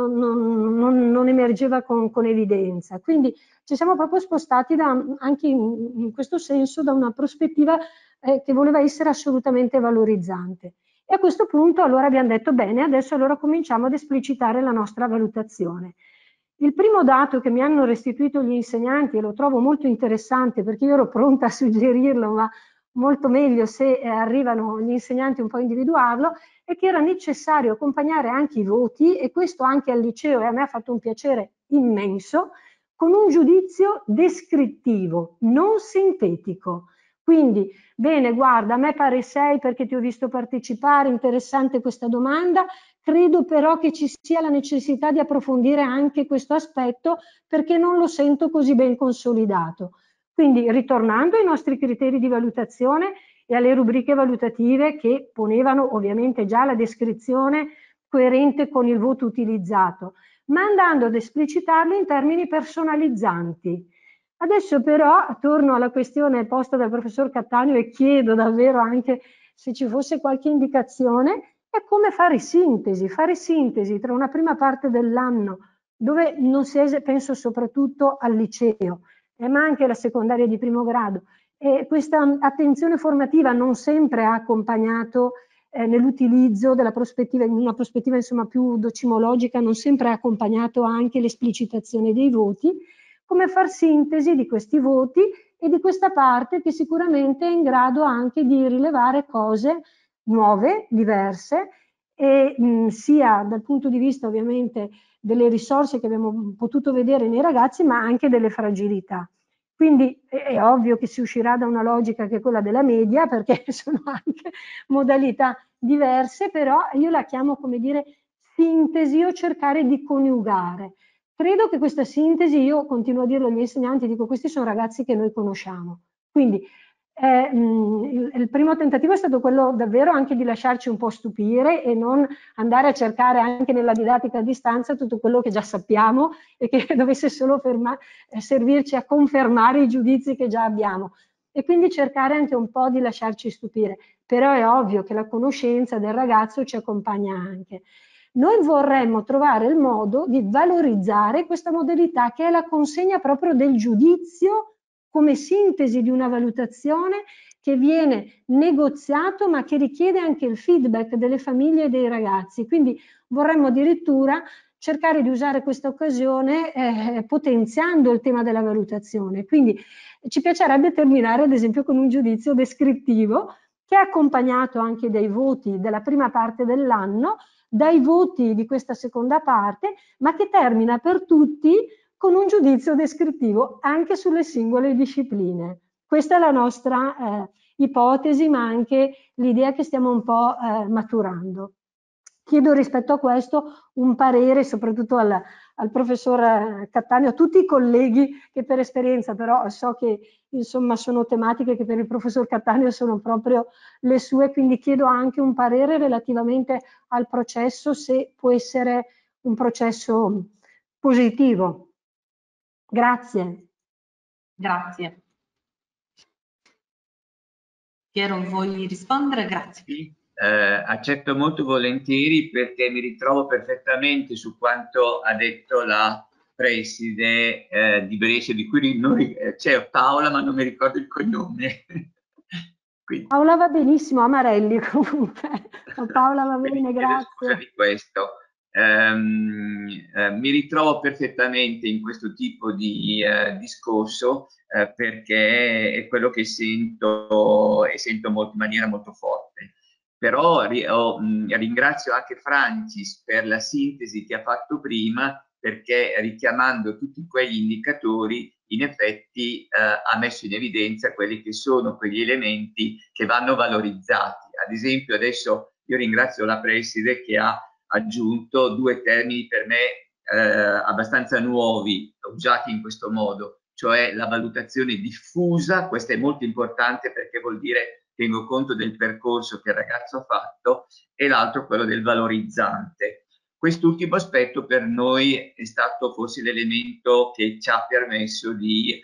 non emergeva con evidenza. Quindi ci siamo proprio spostati anche in questo senso da una prospettiva che voleva essere assolutamente valorizzante. E a questo punto allora abbiamo detto bene, adesso allora cominciamo ad esplicitare la nostra valutazione. Il primo dato che mi hanno restituito gli insegnanti, e lo trovo molto interessante perché io ero pronta a suggerirlo, ma molto meglio se arrivano gli insegnanti un po' a individuarlo, è che era necessario accompagnare anche i voti, e questo anche al liceo, e a me ha fatto un piacere immenso, con un giudizio descrittivo, non sintetico. Quindi, bene, guarda, a me pare 6 perché ti ho visto partecipare, interessante questa domanda, credo però che ci sia la necessità di approfondire anche questo aspetto perché non lo sento così ben consolidato. Quindi, ritornando ai nostri criteri di valutazione e alle rubriche valutative che ponevano ovviamente già la descrizione coerente con il voto utilizzato, ma andando ad esplicitarlo in termini personalizzanti. Adesso però torno alla questione posta dal professor Cattaneo e chiedo davvero anche se ci fosse qualche indicazione, è come fare sintesi tra una prima parte dell'anno dove non si è, penso soprattutto al liceo, ma anche la secondaria di primo grado, e questa attenzione formativa non sempre ha accompagnato nell'utilizzo della prospettiva, in una prospettiva insomma più docimologica, non sempre ha accompagnato anche l'esplicitazione dei voti, come far sintesi di questi voti e di questa parte che sicuramente è in grado anche di rilevare cose nuove, diverse, e sia dal punto di vista ovviamente delle risorse che abbiamo potuto vedere nei ragazzi, ma anche delle fragilità. Quindi è ovvio che si uscirà da una logica che è quella della media, perché sono anche modalità diverse, però io la chiamo, come dire, sintesi o cercare di coniugare. Credo che questa sintesi, io continuo a dirlo ai miei insegnanti, dico questi sono ragazzi che noi conosciamo. Quindi il primo tentativo è stato quello davvero anche di lasciarci un po' stupire e non andare a cercare anche nella didattica a distanza tutto quello che già sappiamo e che dovesse solo servirci a confermare i giudizi che già abbiamo. E quindi cercare anche un po' di lasciarci stupire. Però è ovvio che la conoscenza del ragazzo ci accompagna anche. Noi vorremmo trovare il modo di valorizzare questa modalità che è la consegna proprio del giudizio come sintesi di una valutazione che viene negoziato ma che richiede anche il feedback delle famiglie e dei ragazzi. Quindi vorremmo addirittura cercare di usare questa occasione potenziando il tema della valutazione. Quindi ci piacerebbe terminare ad esempio con un giudizio descrittivo che è accompagnato anche dai voti della prima parte dell'anno, dai voti di questa seconda parte, ma che termina per tutti con un giudizio descrittivo anche sulle singole discipline. Questa è la nostra ipotesi, ma anche l'idea che stiamo un po' maturando. Chiedo rispetto a questo un parere soprattutto al professor Cattaneo, a tutti i colleghi che per esperienza però so che insomma sono tematiche che per il professor Cattaneo sono proprio le sue, quindi chiedo anche un parere relativamente al processo, se può essere un processo positivo. Grazie. Grazie. Piero, vuoi rispondere? Grazie. Sì, accetto molto volentieri perché mi ritrovo perfettamente su quanto ha detto la preside di Brescia, di cui c'è Paola, ma non mi ricordo il cognome. Quindi, Paola va benissimo, Amarelli comunque. Paola va bene, grazie. Scusa di questo. Mi ritrovo perfettamente in questo tipo di discorso perché è quello che sento e sento in maniera molto forte. Però ringrazio anche Francis per la sintesi che ha fatto prima, perché richiamando tutti quegli indicatori in effetti ha messo in evidenza quelli che sono quegli elementi che vanno valorizzati. Ad esempio adesso io ringrazio la preside che ha aggiunto due termini per me abbastanza nuovi, usati in questo modo, cioè la valutazione diffusa. Questo è molto importante perché vuol dire tengo conto del percorso che il ragazzo ha fatto, e l'altro quello del valorizzante. Quest'ultimo aspetto per noi è stato forse l'elemento che ci ha permesso di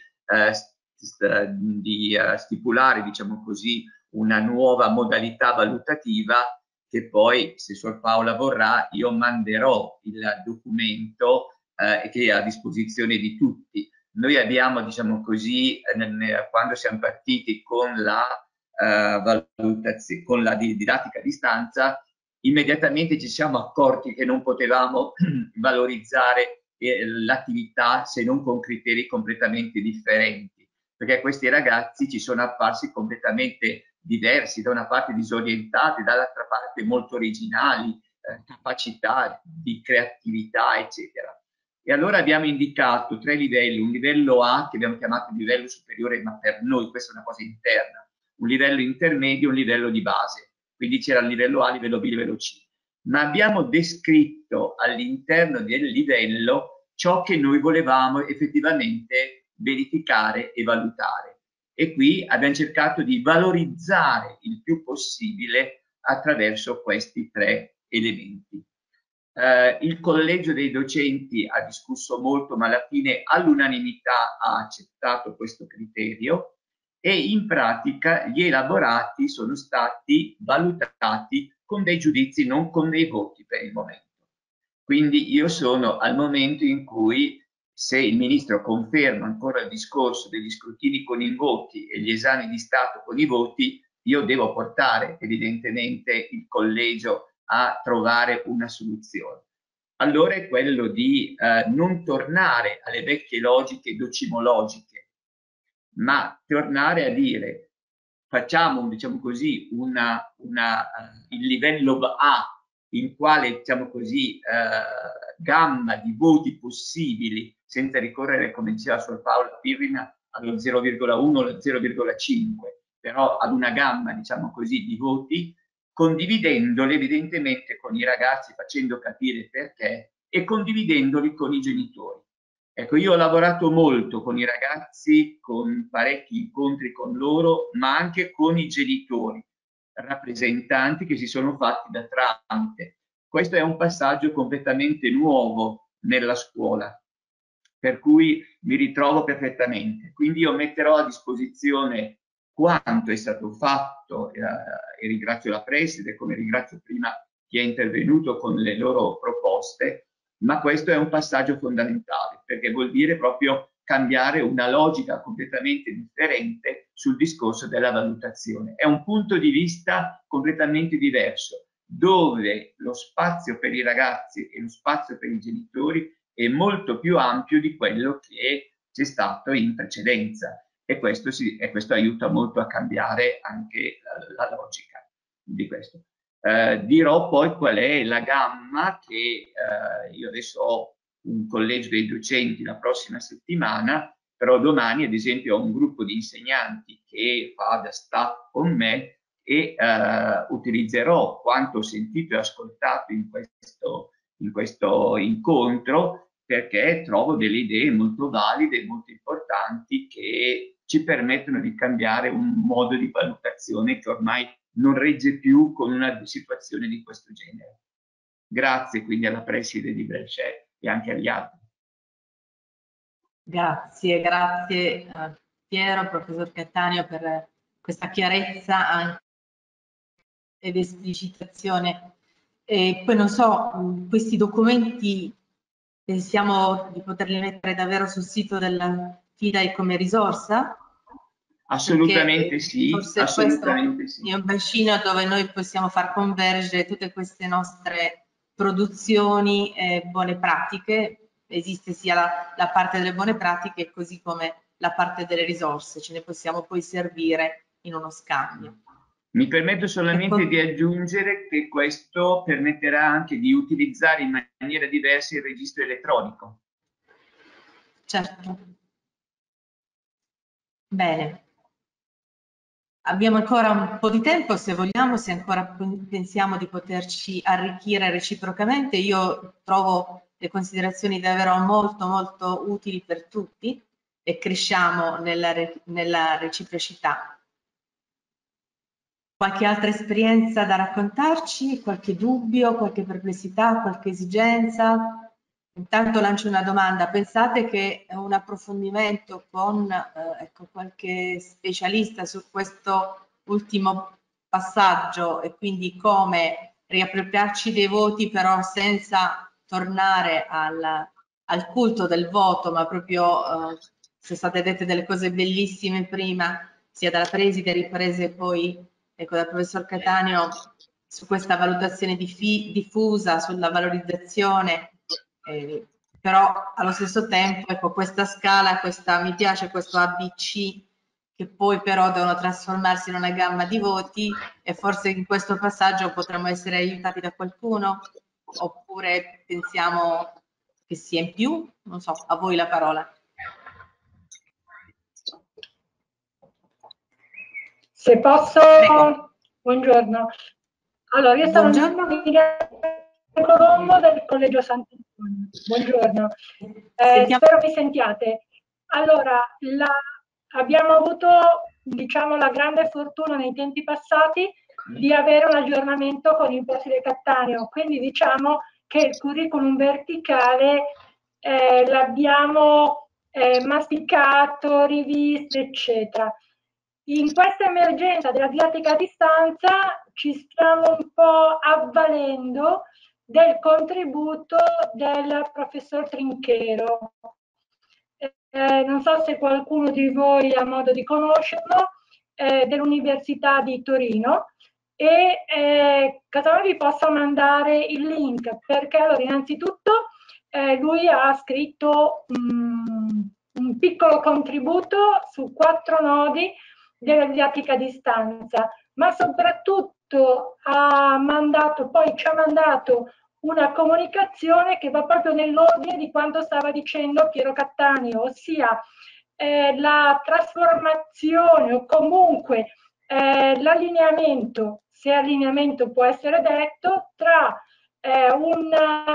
stipulare, diciamo così, una nuova modalità valutativa che poi, se Suor Paola vorrà, io manderò il documento che è a disposizione di tutti. Noi abbiamo, diciamo così, quando siamo partiti con la valutazione, con la didattica a distanza, immediatamente ci siamo accorti che non potevamo valorizzare l'attività se non con criteri completamente differenti, perché questi ragazzi ci sono apparsi completamente diversi, da una parte disorientati, dall'altra parte molto originali, capacità di creatività, eccetera. E allora abbiamo indicato 3 livelli: un livello A che abbiamo chiamato livello superiore, ma per noi questa è una cosa interna, un livello intermedio, un livello di base. Quindi c'era il livello A, livello B, livello C. Ma abbiamo descritto all'interno del livello ciò che noi volevamo effettivamente verificare e valutare. E qui abbiamo cercato di valorizzare il più possibile attraverso questi 3 elementi. Il collegio dei docenti ha discusso molto, ma alla fine all'unanimità ha accettato questo criterio, e in pratica gli elaborati sono stati valutati con dei giudizi, non con dei voti per il momento. Quindi io sono al momento in cui, se il Ministro conferma ancora il discorso degli scrutini con i voti e gli esami di Stato con i voti, io devo portare evidentemente il collegio a trovare una soluzione. Allora è quello di non tornare alle vecchie logiche docimologiche, ma tornare a dire facciamo, diciamo così, il livello A, in quale, diciamo così, gamma di voti possibili, senza ricorrere, come diceva Suor Paola Pirrina, allo 0,1 o allo 0,5, però ad una gamma, diciamo così, di voti, condividendoli evidentemente con i ragazzi, facendo capire perché, e condividendoli con i genitori. Ecco, io ho lavorato molto con i ragazzi, con parecchi incontri con loro, ma anche con i genitori, rappresentanti che si sono fatti da tramite. Questo è un passaggio completamente nuovo nella scuola, per cui mi ritrovo perfettamente. Quindi io metterò a disposizione quanto è stato fatto, e ringrazio la preside, come ringrazio prima chi è intervenuto con le loro proposte, ma questo è un passaggio fondamentale, perché vuol dire proprio cambiare una logica completamente differente sul discorso della valutazione. È un punto di vista completamente diverso, dove lo spazio per i ragazzi e lo spazio per i genitori è molto più ampio di quello che c'è stato in precedenza, e questo aiuta molto a cambiare anche la logica di questo. Dirò poi qual è la gamma che io adesso ho un collegio dei docenti la prossima settimana, però domani ad esempio ho un gruppo di insegnanti che fa da staff con me, e utilizzerò quanto ho sentito e ascoltato in questo incontro, perché trovo delle idee molto valide e molto importanti che ci permettono di cambiare un modo di valutazione che ormai non regge più con una situazione di questo genere. Grazie quindi alla preside di Brescia e anche agli altri. Grazie Piero, professor Cattaneo, per questa chiarezza anche ed esplicitazione. E poi non so, questi documenti pensiamo di poterli mettere davvero sul sito della FIDAI come risorsa? Assolutamente sì, forse assolutamente questo sì. è un bacino dove noi possiamo far convergere tutte queste nostre produzioni buone pratiche. Esiste sia la parte delle buone pratiche così come la parte delle risorse, ce ne possiamo poi servire in uno scambio. Mi permetto solamente di aggiungere che questo permetterà anche di utilizzare in maniera diversa il registro elettronico. Certo. Bene. Abbiamo ancora un po' di tempo, se vogliamo, se ancora pensiamo di poterci arricchire reciprocamente. Io trovo le considerazioni davvero molto molto utili per tutti e cresciamo nella reciprocità. Qualche altra esperienza da raccontarci? Qualche dubbio, qualche perplessità, qualche esigenza? Intanto lancio una domanda. Pensate che un approfondimento con ecco, qualche specialista su questo ultimo passaggio e quindi come riappropriarci dei voti però senza tornare al culto del voto, ma proprio sono state dette delle cose bellissime prima, sia dalla preside riprese poi ecco, dal professor Cattaneo su questa valutazione diffusa, sulla valorizzazione, però allo stesso tempo ecco, questa scala, mi piace questo ABC che poi però devono trasformarsi in una gamma di voti e forse in questo passaggio potremmo essere aiutati da qualcuno oppure pensiamo che sia in più? Non so, a voi la parola. Se posso, prego. Buongiorno. Allora, io sono Miriam Colombo del Collegio Sant'Antonio. Buongiorno. Spero mi sentiate. Allora, abbiamo avuto, diciamo, la grande fortuna nei tempi passati di avere un aggiornamento con il preside Cattaneo, quindi diciamo che il curriculum verticale l'abbiamo masticato, rivisto, eccetera. In questa emergenza della didattica a distanza ci stiamo un po' avvalendo del contributo del professor Trinchero. Non so se qualcuno di voi ha modo di conoscerlo, dell'Università di Torino, e casomai vi posso mandare il link, perché allora innanzitutto lui ha scritto un piccolo contributo su 4 nodi della didattica a distanza, ma soprattutto ci ha mandato una comunicazione che va proprio nell'ordine di quanto stava dicendo Piero Cattaneo, ossia la trasformazione o comunque l'allineamento, se allineamento può essere detto, tra un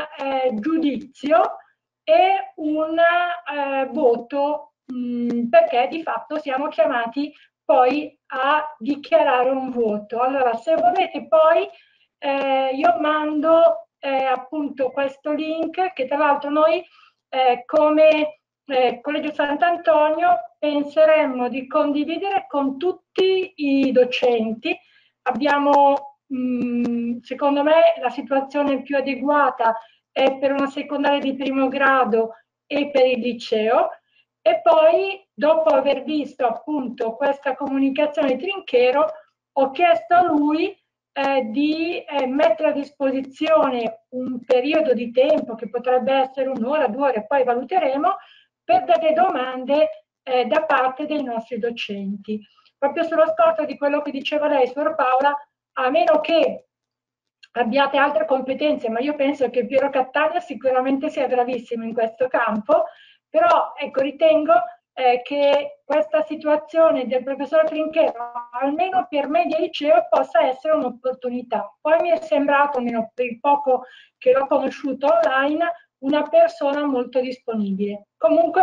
giudizio e un voto, perché di fatto siamo chiamati poi a dichiarare un voto. Allora, se volete poi io mando appunto questo link, che tra l'altro noi come Collegio Sant'Antonio penseremmo di condividere con tutti i docenti. Abbiamo, secondo me, la situazione più adeguata è per una secondaria di primo grado e per il liceo. E poi, dopo aver visto appunto questa comunicazione di Trinchero, ho chiesto a lui di mettere a disposizione un periodo di tempo che potrebbe essere 1 ora, 2 ore, poi valuteremo, per delle domande da parte dei nostri docenti. Proprio sullo scorto di quello che diceva lei, Suor Paola, a meno che abbiate altre competenze, ma io penso che Piero Cattaneo sicuramente sia bravissimo in questo campo, però ecco, ritengo che questa situazione del professor Trinchero, almeno per media liceo, possa essere un'opportunità. Poi mi è sembrato, almeno per il poco che l'ho conosciuto online, una persona molto disponibile. Comunque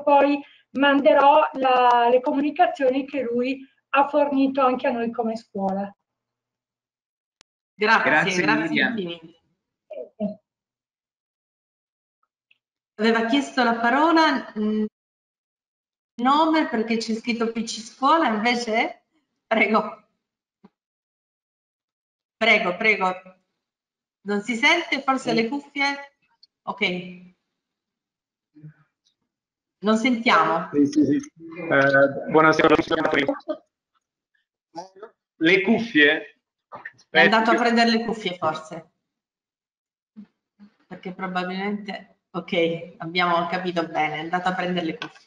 manderò le comunicazioni che lui ha fornito anche a noi come scuola. Grazie infinite. Aveva chiesto la parola nome perché c'è scritto PC Scuola, invece prego. Non si sente forse le cuffie? Ok. Non sentiamo. Sì. Buonasera. Le cuffie? È andato a prendere le cuffie forse. perché probabilmente, ok, abbiamo capito bene, è andato a prendere le cuffie.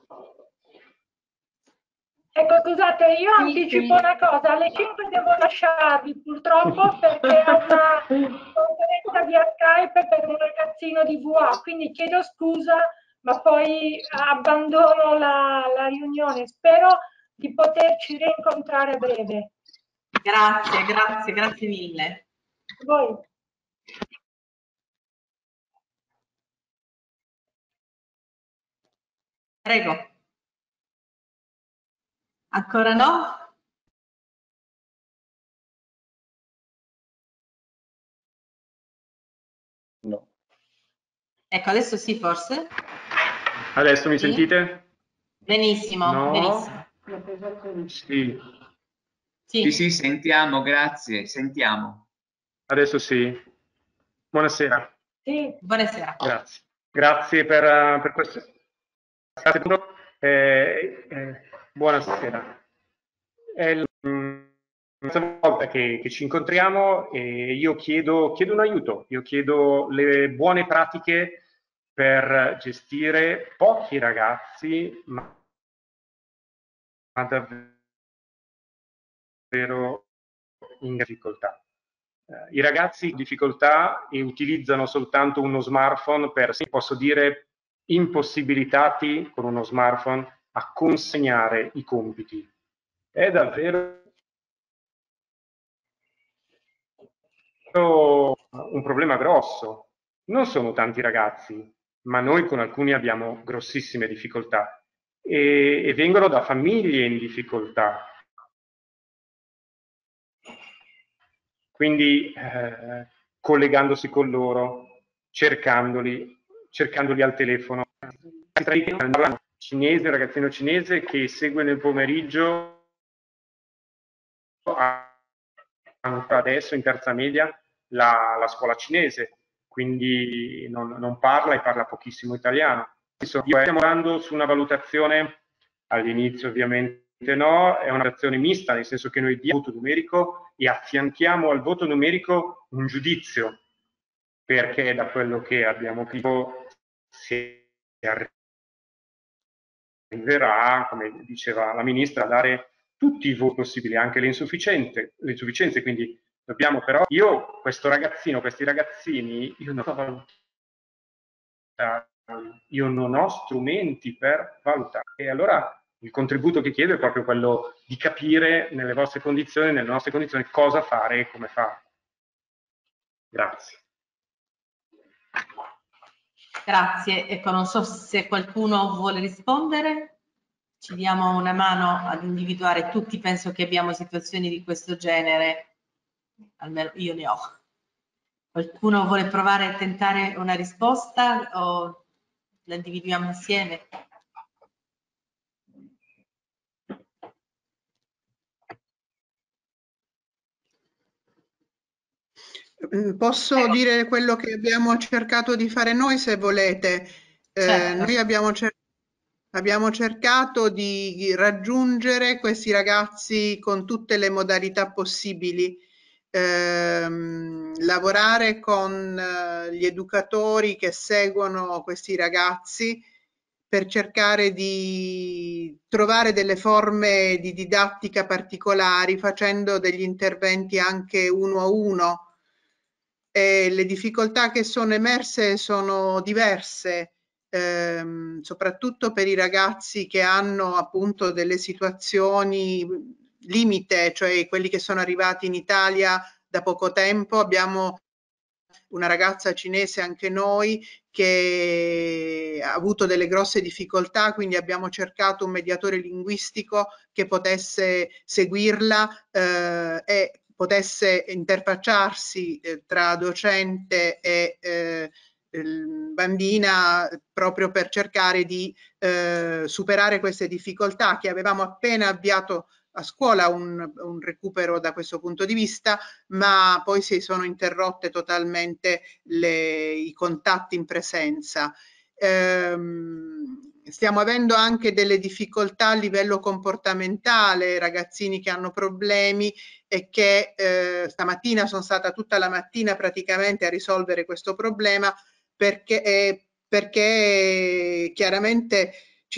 Ecco, scusate, io anticipo una cosa, alle 5 devo lasciarvi purtroppo perché ho una conferenza via Skype per un ragazzino di VA, quindi chiedo scusa, ma poi abbandono la riunione. Spero di poterci rincontrare a breve. Grazie mille. Voi. Prego. Ancora no? No. Ecco, adesso sì, forse. Adesso mi Sì? sentite? Benissimo, No? benissimo. Sì. Sì, sentiamo, grazie, sentiamo. Adesso sì. Buonasera. Sì. Buonasera. Grazie per questo. Buonasera. È la terza volta che ci incontriamo e io chiedo un aiuto, io chiedo le buone pratiche per gestire pochi ragazzi, ma davvero in difficoltà. I ragazzi in difficoltà e utilizzano soltanto uno smartphone per, posso dire, impossibilitati con uno smartphone a consegnare i compiti. È davvero un problema grosso. Non sono tanti ragazzi, ma noi con alcuni abbiamo grossissime difficoltà e vengono da famiglie in difficoltà. Quindi collegandosi con loro, cercandoli al telefono. Un ragazzino cinese che segue nel pomeriggio, ancora adesso in terza media, la scuola cinese, quindi non parla e parla pochissimo italiano. Stiamo lavorando su una valutazione, all'inizio ovviamente no, è una valutazione mista, nel senso che noi diamo il voto numerico e affianchiamo al voto numerico un giudizio, perché da quello che abbiamo capito si arriverà, come diceva la ministra, a dare tutti i voti possibili, anche le insufficienze, quindi dobbiamo però, questi ragazzini, io non ho strumenti per valutare. E allora il contributo che chiedo è proprio quello di capire nelle vostre condizioni, nelle nostre condizioni, cosa fare e come fare. Grazie. Grazie. Ecco, non so se qualcuno vuole rispondere. Ci diamo una mano ad individuare. Tutti penso che abbiamo situazioni di questo genere, almeno io ne ho. Qualcuno vuole provare a tentare una risposta o la individuiamo insieme? Posso dire quello che abbiamo cercato di fare noi, se volete. Certo. Noi abbiamo cercato di raggiungere questi ragazzi con tutte le modalità possibili, lavorare con gli educatori che seguono questi ragazzi per cercare di trovare delle forme di didattica particolari, facendo degli interventi anche uno a uno. Le difficoltà che sono emerse sono diverse, soprattutto per i ragazzi che hanno appunto delle situazioni limite, cioè quelli che sono arrivati in Italia da poco tempo. Abbiamo una ragazza cinese, anche noi, che ha avuto delle grosse difficoltà, quindi abbiamo cercato un mediatore linguistico che potesse seguirla e potesse interfacciarsi tra docente e bambina, proprio per cercare di superare queste difficoltà, che avevamo appena avviato a scuola un recupero da questo punto di vista, ma poi si sono interrotte totalmente i contatti in presenza. Stiamo avendo anche delle difficoltà a livello comportamentale, ragazzini che hanno problemi e che stamattina sono stata tutta la mattina praticamente a risolvere questo problema perché chiaramente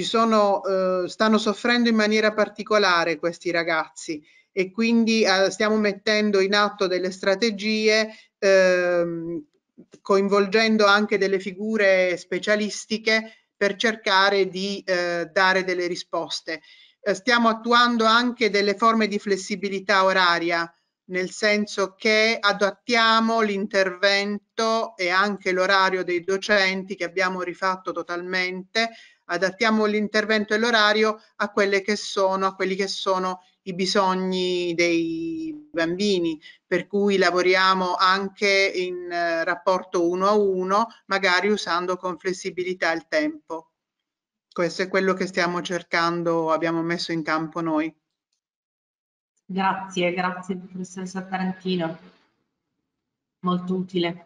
stanno soffrendo in maniera particolare questi ragazzi e quindi stiamo mettendo in atto delle strategie coinvolgendo anche delle figure specialistiche per cercare di dare delle risposte. Stiamo attuando anche delle forme di flessibilità oraria, nel senso che adattiamo l'intervento e anche l'orario dei docenti, che abbiamo rifatto totalmente, adattiamo l'intervento e l'orario a quelli che sono i bisogni dei bambini, per cui lavoriamo anche in rapporto 1 a 1, magari usando con flessibilità il tempo. Questo è quello che stiamo cercando, abbiamo messo in campo noi. Grazie professoressa Tarantino, molto utile.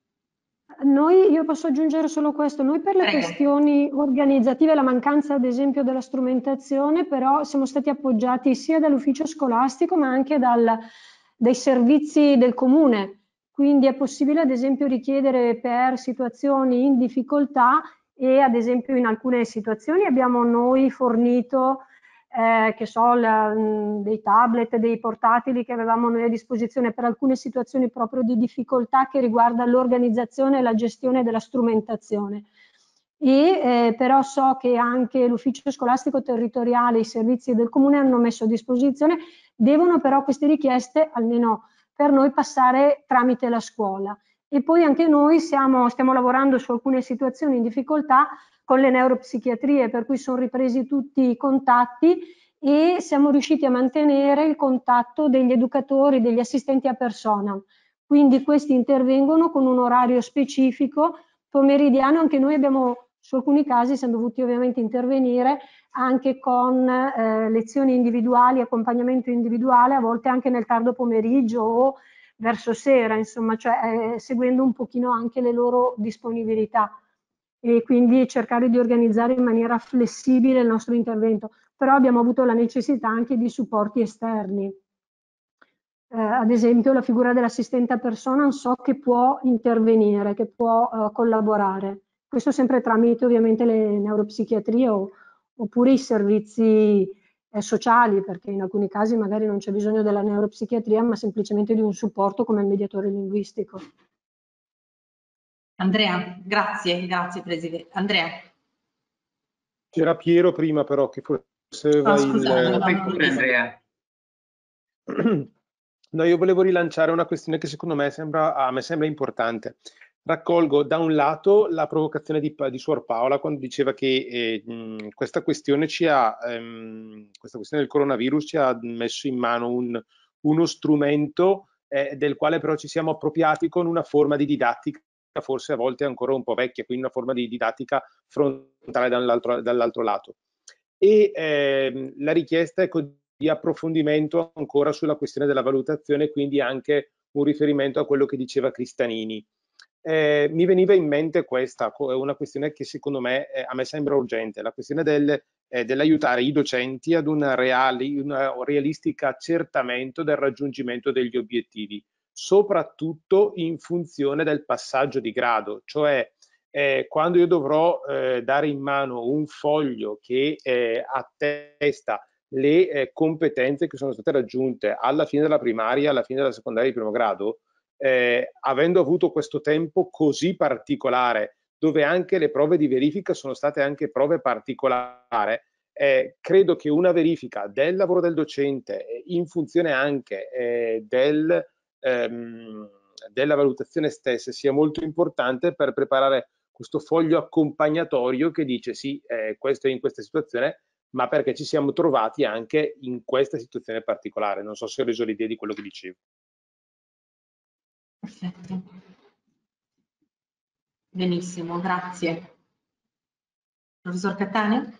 Io posso aggiungere solo questo, noi per le questioni organizzative, la mancanza ad esempio della strumentazione, però siamo stati appoggiati sia dall'ufficio scolastico ma anche dai servizi del comune, quindi è possibile ad esempio richiedere per situazioni in difficoltà e ad esempio in alcune situazioni abbiamo noi fornito che so, dei tablet, dei portatili che avevamo noi a disposizione per alcune situazioni proprio di difficoltà che riguarda l'organizzazione e la gestione della strumentazione. Però so che anche l'ufficio scolastico territoriale, i servizi del comune hanno messo a disposizione, devono però queste richieste, almeno per noi, passare tramite la scuola. E poi anche noi stiamo lavorando su alcune situazioni in difficoltà con le neuropsichiatrie, per cui sono ripresi tutti i contatti e siamo riusciti a mantenere il contatto degli educatori, degli assistenti a persona. Quindi questi intervengono con un orario specifico pomeridiano, anche noi abbiamo su alcuni casi siamo dovuti ovviamente intervenire anche con lezioni individuali, accompagnamento individuale, a volte anche nel tardo pomeriggio o verso sera, insomma, cioè seguendo un pochino anche le loro disponibilità e quindi cercare di organizzare in maniera flessibile il nostro intervento. Però abbiamo avuto la necessità anche di supporti esterni. Ad esempio la figura dell'assistente a persona so che può intervenire, che può collaborare. Questo sempre tramite ovviamente le neuropsichiatrie oppure i servizi sociali, perché in alcuni casi magari non c'è bisogno della neuropsichiatria, ma semplicemente di un supporto come il mediatore linguistico. Andrea, grazie Presidente. Andrea. C'era Piero prima però che forse Andrea. No, io volevo rilanciare una questione che secondo me a me sembra importante. Raccolgo da un lato la provocazione di Suor Paola quando diceva che questa questione del coronavirus ci ha messo in mano uno strumento del quale però ci siamo appropriati con una forma di didattica forse a volte ancora un po' vecchia, quindi una forma di didattica frontale dall'altro lato. E la richiesta è di approfondimento ancora sulla questione della valutazione, quindi anche un riferimento a quello che diceva Cristanini. Mi veniva in mente questa, una questione che secondo me a me sembra urgente, la questione dell'aiutare i docenti ad un realistico accertamento del raggiungimento degli obiettivi, soprattutto in funzione del passaggio di grado, cioè quando io dovrò dare in mano un foglio che attesta le competenze che sono state raggiunte alla fine della primaria, alla fine della secondaria di primo grado, avendo avuto questo tempo così particolare, dove anche le prove di verifica sono state anche prove particolari, credo che una verifica del lavoro del docente in funzione anche della valutazione stessa sia molto importante per preparare questo foglio accompagnatorio che dice sì, questo è in questa situazione, ma perché ci siamo trovati anche in questa situazione particolare. Non so se ho reso l'idea di quello che dicevo. Perfetto. Benissimo, grazie. Professor Cattaneo?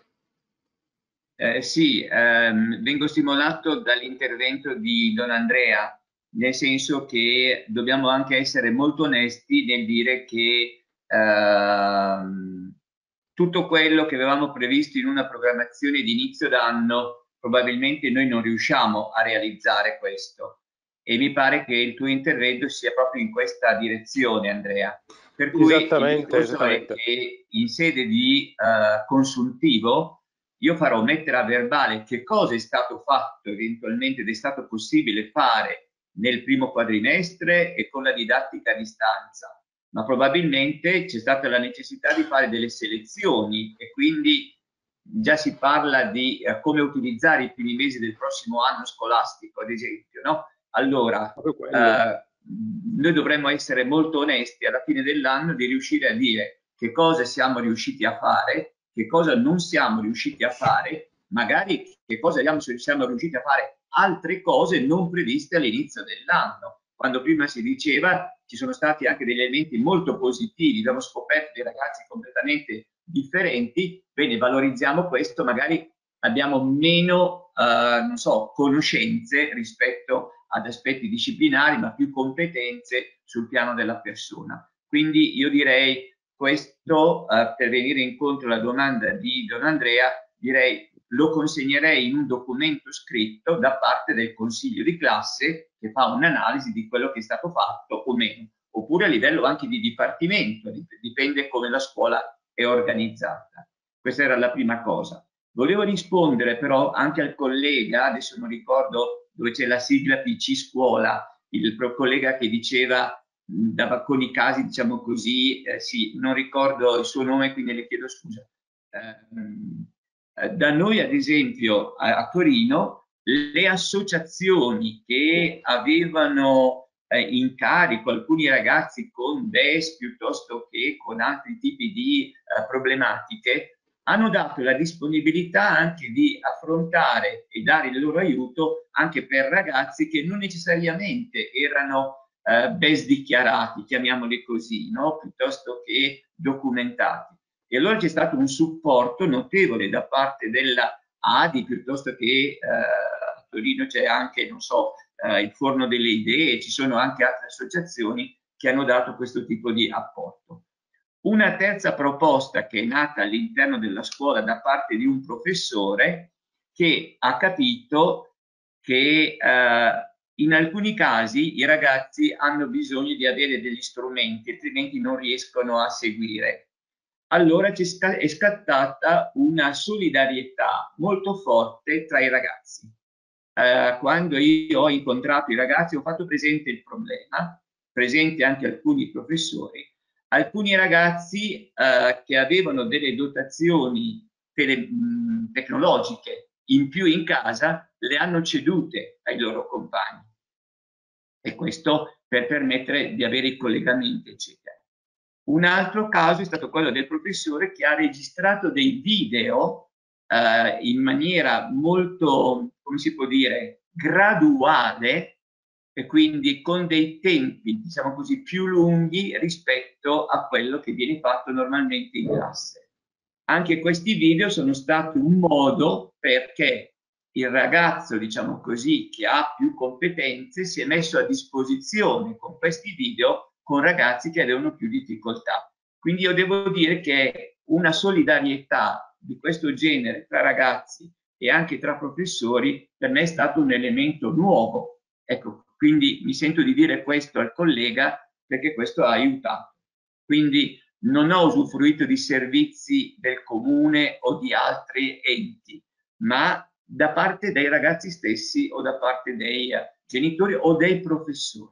Sì, vengo stimolato dall'intervento di Don Andrea, nel senso che dobbiamo anche essere molto onesti nel dire che tutto quello che avevamo previsto in una programmazione di inizio d'anno, probabilmente noi non riusciamo a realizzare questo. E mi pare che il tuo intervento sia proprio in questa direzione, Andrea. Per cui il discorso è che in sede di consultivo io farò mettere a verbale che cosa è stato fatto eventualmente ed è stato possibile fare nel primo quadrimestre e con la didattica a distanza, ma probabilmente c'è stata la necessità di fare delle selezioni e quindi già si parla di come utilizzare i primi mesi del prossimo anno scolastico, ad esempio, no? Allora, noi dovremmo essere molto onesti alla fine dell'anno di riuscire a dire che cosa siamo riusciti a fare, che cosa non siamo riusciti a fare, magari che cosa siamo riusciti a fare altre cose non previste all'inizio dell'anno. Quando prima si diceva ci sono stati anche degli elementi molto positivi, abbiamo scoperto dei ragazzi completamente differenti, bene, valorizziamo questo, magari abbiamo meno, non so, conoscenze rispetto ad aspetti disciplinari, ma più competenze sul piano della persona. Quindi io direi questo, per venire incontro alla domanda di Don Andrea, direi lo consegnerei in un documento scritto da parte del consiglio di classe che fa un'analisi di quello che è stato fatto o meno, oppure a livello anche di dipartimento, dipende come la scuola è organizzata. Questa era la prima cosa. Volevo rispondere però anche al collega, adesso non ricordo dove c'è la sigla PC Scuola, il collega che diceva con i casi, diciamo così, sì, non ricordo il suo nome, quindi le chiedo scusa. Da noi, ad esempio, a Torino, le associazioni che avevano in carico alcuni ragazzi con DES piuttosto che con altri tipi di problematiche, hanno dato la disponibilità anche di affrontare e dare il loro aiuto anche per ragazzi che non necessariamente erano BES dichiarati, chiamiamoli così, no? Piuttosto che documentati. E allora c'è stato un supporto notevole da parte della ADI, piuttosto che a Torino c'è anche, non so, il Forno delle Idee, ci sono anche altre associazioni che hanno dato questo tipo di apporto. Una terza proposta che è nata all'interno della scuola da parte di un professore che ha capito che in alcuni casi i ragazzi hanno bisogno di avere degli strumenti, altrimenti non riescono a seguire. Allora è scattata una solidarietà molto forte tra i ragazzi. Quando io ho incontrato i ragazzi ho fatto presente il problema, presente anche alcuni professori. Alcuni ragazzi che avevano delle dotazioni tecnologiche in più in casa le hanno cedute ai loro compagni, e questo per permettere di avere i collegamenti, eccetera. Un altro caso è stato quello del professore che ha registrato dei video in maniera molto, come si può dire, graduale, e quindi con dei tempi, diciamo così, più lunghi rispetto a quello che viene fatto normalmente in classe. Anche questi video sono stati un modo perché il ragazzo, diciamo così, che ha più competenze si è messo a disposizione con questi video con ragazzi che avevano più difficoltà. Quindi io devo dire che una solidarietà di questo genere tra ragazzi e anche tra professori per me è stato un elemento nuovo. Ecco, quindi mi sento di dire questo al collega perché questo ha aiutato. Quindi non ho usufruito di servizi del comune o di altri enti, ma da parte dei ragazzi stessi o da parte dei genitori o dei professori.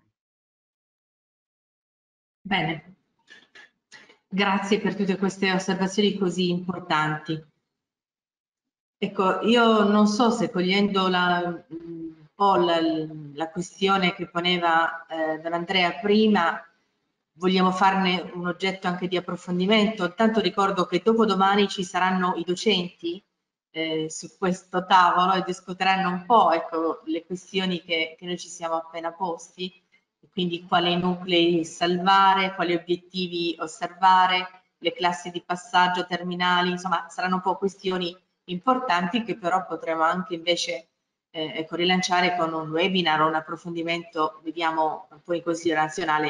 Bene, grazie per tutte queste osservazioni così importanti. Ecco, io non so se cogliendo un po' la questione che poneva Don Andrea prima, vogliamo farne un oggetto anche di approfondimento. Intanto ricordo che dopodomani ci saranno i docenti su questo tavolo e discuteranno un po', ecco, le questioni che noi ci siamo appena posti, quindi quali nuclei salvare, quali obiettivi osservare, le classi di passaggio terminali, insomma saranno un po' questioni importanti che però potremo anche invece ecco, rilanciare con un webinar o un approfondimento, vediamo un po' in Consiglio nazionale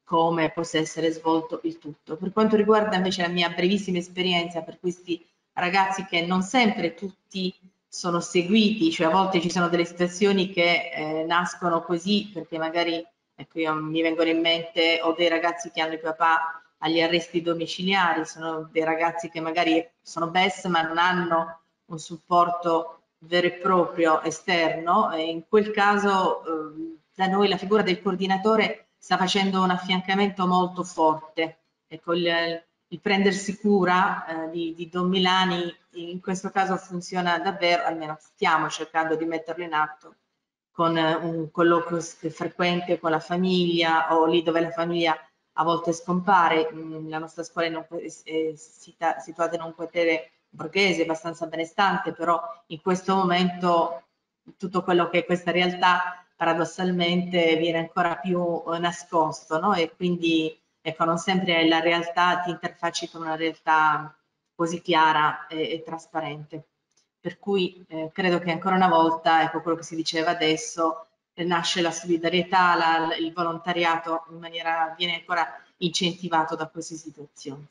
come possa essere svolto il tutto. Per quanto riguarda invece la mia brevissima esperienza per questi ragazzi, che non sempre tutti sono seguiti, cioè a volte ci sono delle situazioni che nascono così perché magari, ecco, io mi vengono in mente, ho dei ragazzi che hanno il papà agli arresti domiciliari, sono dei ragazzi che magari sono BES ma non hanno un supporto vero e proprio esterno, e in quel caso da noi la figura del coordinatore sta facendo un affiancamento molto forte. Ecco, il prendersi cura di Don Milani in questo caso funziona davvero, almeno stiamo cercando di metterlo in atto, con un colloquio frequente con la famiglia, o lì dove la famiglia a volte scompare. La nostra scuola è situata in un quartiere borghese abbastanza benestante, però in questo momento tutto quello che è questa realtà paradossalmente viene ancora più nascosto, no? E quindi ecco, non sempre la realtà ti interfacci con una realtà così chiara e trasparente. Per cui credo che ancora una volta, ecco quello che si diceva adesso, nasce la solidarietà, il volontariato in maniera, viene ancora incentivato da queste situazioni.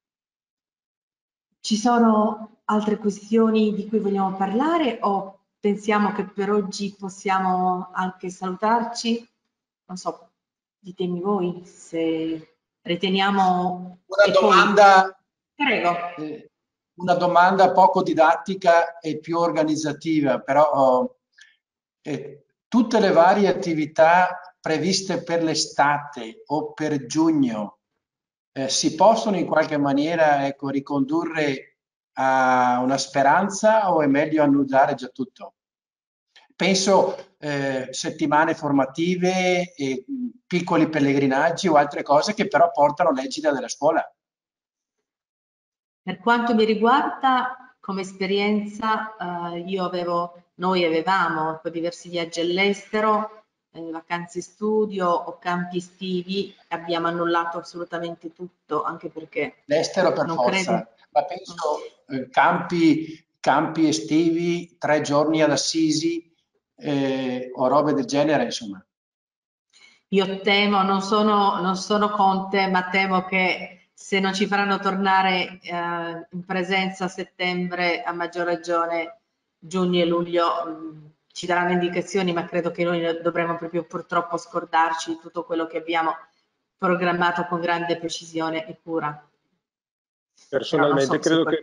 Ci sono altre questioni di cui vogliamo parlare o pensiamo che per oggi possiamo anche salutarci? Non so, ditemi voi se riteniamo... Una domanda, prego. Una domanda poco didattica e più organizzativa, però tutte le varie attività previste per l'estate o per giugno si possono in qualche maniera, ecco, ricondurre a una speranza, o è meglio annullare già tutto? Penso settimane formative, piccoli pellegrinaggi o altre cose che però portano l'egida della scuola. Per quanto mi riguarda, come esperienza, noi avevamo diversi viaggi all'estero, vacanze studio o campi estivi, abbiamo annullato assolutamente tutto, anche perché l'estero per forza, ma penso campi estivi, 3 giorni ad Assisi o robe del genere, insomma. Io temo, non sono Conte, ma temo che se non ci faranno tornare in presenza a settembre, a maggior ragione giugno e luglio ci daranno indicazioni, ma credo che noi dovremmo proprio purtroppo scordarci di tutto quello che abbiamo programmato con grande precisione e cura. Personalmente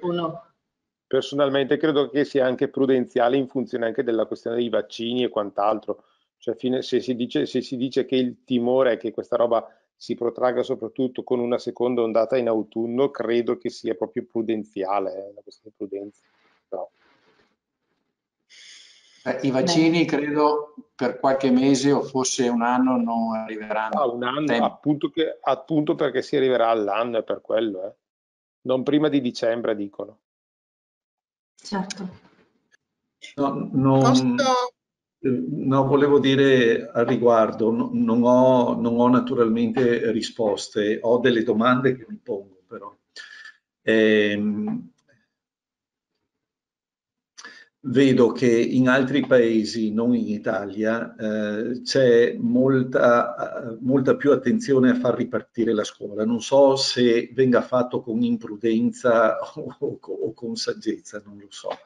credo che sia anche prudenziale in funzione anche della questione dei vaccini e quant'altro. Cioè, se si dice che il timore è che questa roba si protragga soprattutto con una seconda ondata in autunno, credo che sia proprio prudenziale, la questione di prudenza. Però. I vaccini credo per qualche mese o forse un anno non arriveranno. Un anno, appunto perché si arriverà all'anno, è per quello. Non prima di dicembre, dicono. Certo. No, volevo dire al riguardo, non ho naturalmente risposte, ho delle domande che mi pongo però. Vedo che in altri paesi, non in Italia, c'è molta più attenzione a far ripartire la scuola. Non so se venga fatto con imprudenza o con saggezza, non lo so.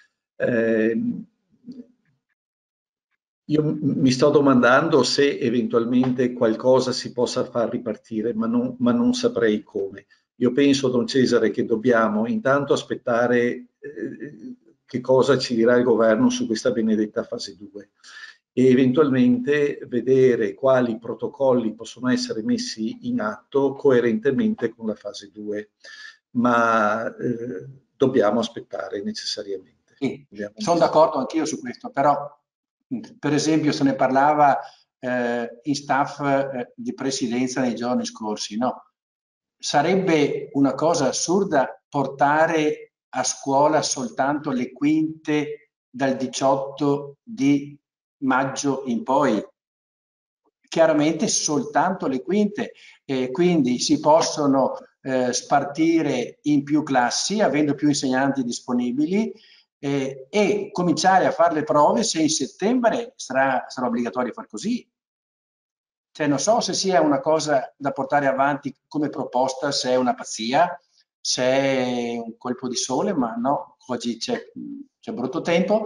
Io mi sto domandando se eventualmente qualcosa si possa far ripartire, ma non saprei come. Io penso, Don Cesare, che dobbiamo intanto aspettare che cosa ci dirà il governo su questa benedetta fase 2 e eventualmente vedere quali protocolli possono essere messi in atto coerentemente con la fase 2. Ma dobbiamo aspettare necessariamente. Sì, sono d'accordo anch'io su questo, però per esempio se ne parlava in staff di presidenza nei giorni scorsi, no? Sarebbe una cosa assurda portare a scuola soltanto le quinte dal 18 di maggio in poi. Chiaramente soltanto le quinte, quindi si possono spartire in più classi avendo più insegnanti disponibili e cominciare a fare le prove se in settembre sarà obbligatorio far così. Cioè, non so se sia una cosa da portare avanti come proposta, se è una pazzia, se è un colpo di sole, ma no, oggi c'è brutto tempo.